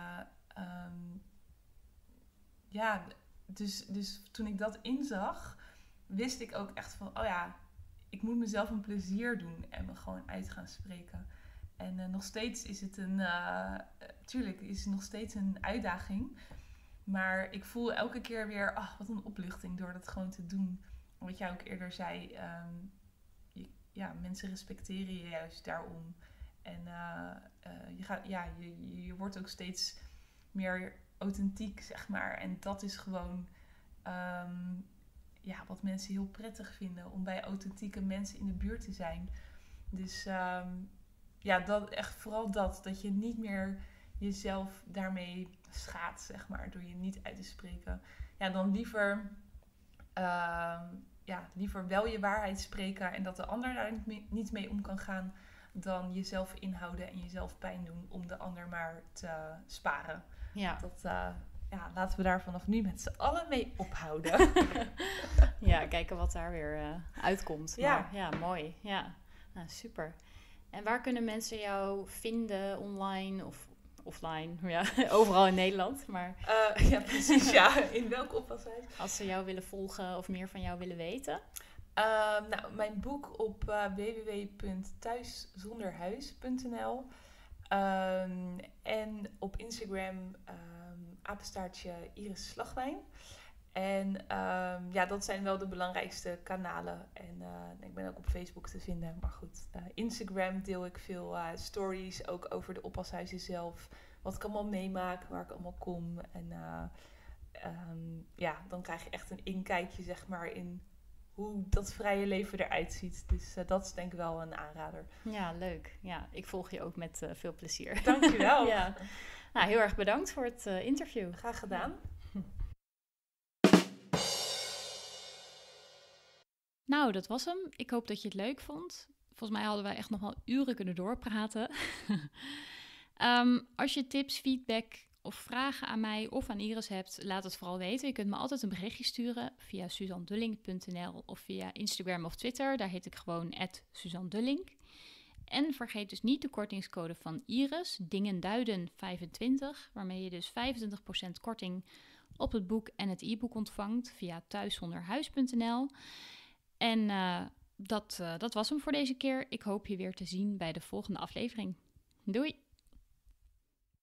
ja, dus toen ik dat inzag, wist ik ook echt van, oh ja, ik moet mezelf een plezier doen en me gewoon uit gaan spreken. En nog steeds is het tuurlijk is het nog steeds een uitdaging. Maar ik voel elke keer weer, wat een opluchting door dat gewoon te doen. Wat jij ook eerder zei, mensen respecteren je juist daarom. En je wordt ook steeds meer authentiek, zeg maar. En dat is gewoon wat mensen heel prettig vinden, om bij authentieke mensen in de buurt te zijn. Dus dat echt vooral dat je niet meer jezelf daarmee schaadt, zeg maar, door je niet uit te spreken. Ja, dan liever wel je waarheid spreken en dat de ander daar niet mee om kan gaan, dan jezelf inhouden en jezelf pijn doen om de ander maar te sparen. Ja. Laten we daar vanaf nu met z'n allen mee ophouden. Ja, kijken wat daar weer uitkomt. Ja. Maar, ja, mooi. Ja, nou, super. En waar kunnen mensen jou vinden, online of offline? Ja, overal in Nederland. Maar ja, precies. Ja, in welk oppashuis? Als ze jou willen volgen of meer van jou willen weten? Mijn boek op www.thuiszonderhuis.nl en op Instagram apenstaartje Iris Slagwijn. En dat zijn wel de belangrijkste kanalen. En ik ben ook op Facebook te vinden. Maar goed, Instagram deel ik veel stories, ook over de oppashuizen zelf. Wat ik allemaal meemaak, waar ik allemaal kom. En dan krijg je echt een inkijkje, zeg maar, in hoe dat vrije leven eruit ziet. Dus dat is denk ik wel een aanrader. Ja, leuk. Ja, ik volg je ook met veel plezier. Dankjewel. Ja. Nou, heel erg bedankt voor het interview. Graag gedaan. Nou, dat was hem. Ik hoop dat je het leuk vond. Volgens mij hadden wij echt nog wel uren kunnen doorpraten. Als je tips, feedback of vragen aan mij of aan Iris hebt, laat het vooral weten. Je kunt me altijd een berichtje sturen via suzandulling.nl of via Instagram of Twitter. Daar heet ik gewoon @SuzanDulling. En vergeet dus niet de kortingscode van Iris, DingenDuiden25, waarmee je dus 25% korting op het boek en het e-book ontvangt via thuiszonderhuis.nl. En dat was hem voor deze keer. Ik hoop je weer te zien bij de volgende aflevering. Doei!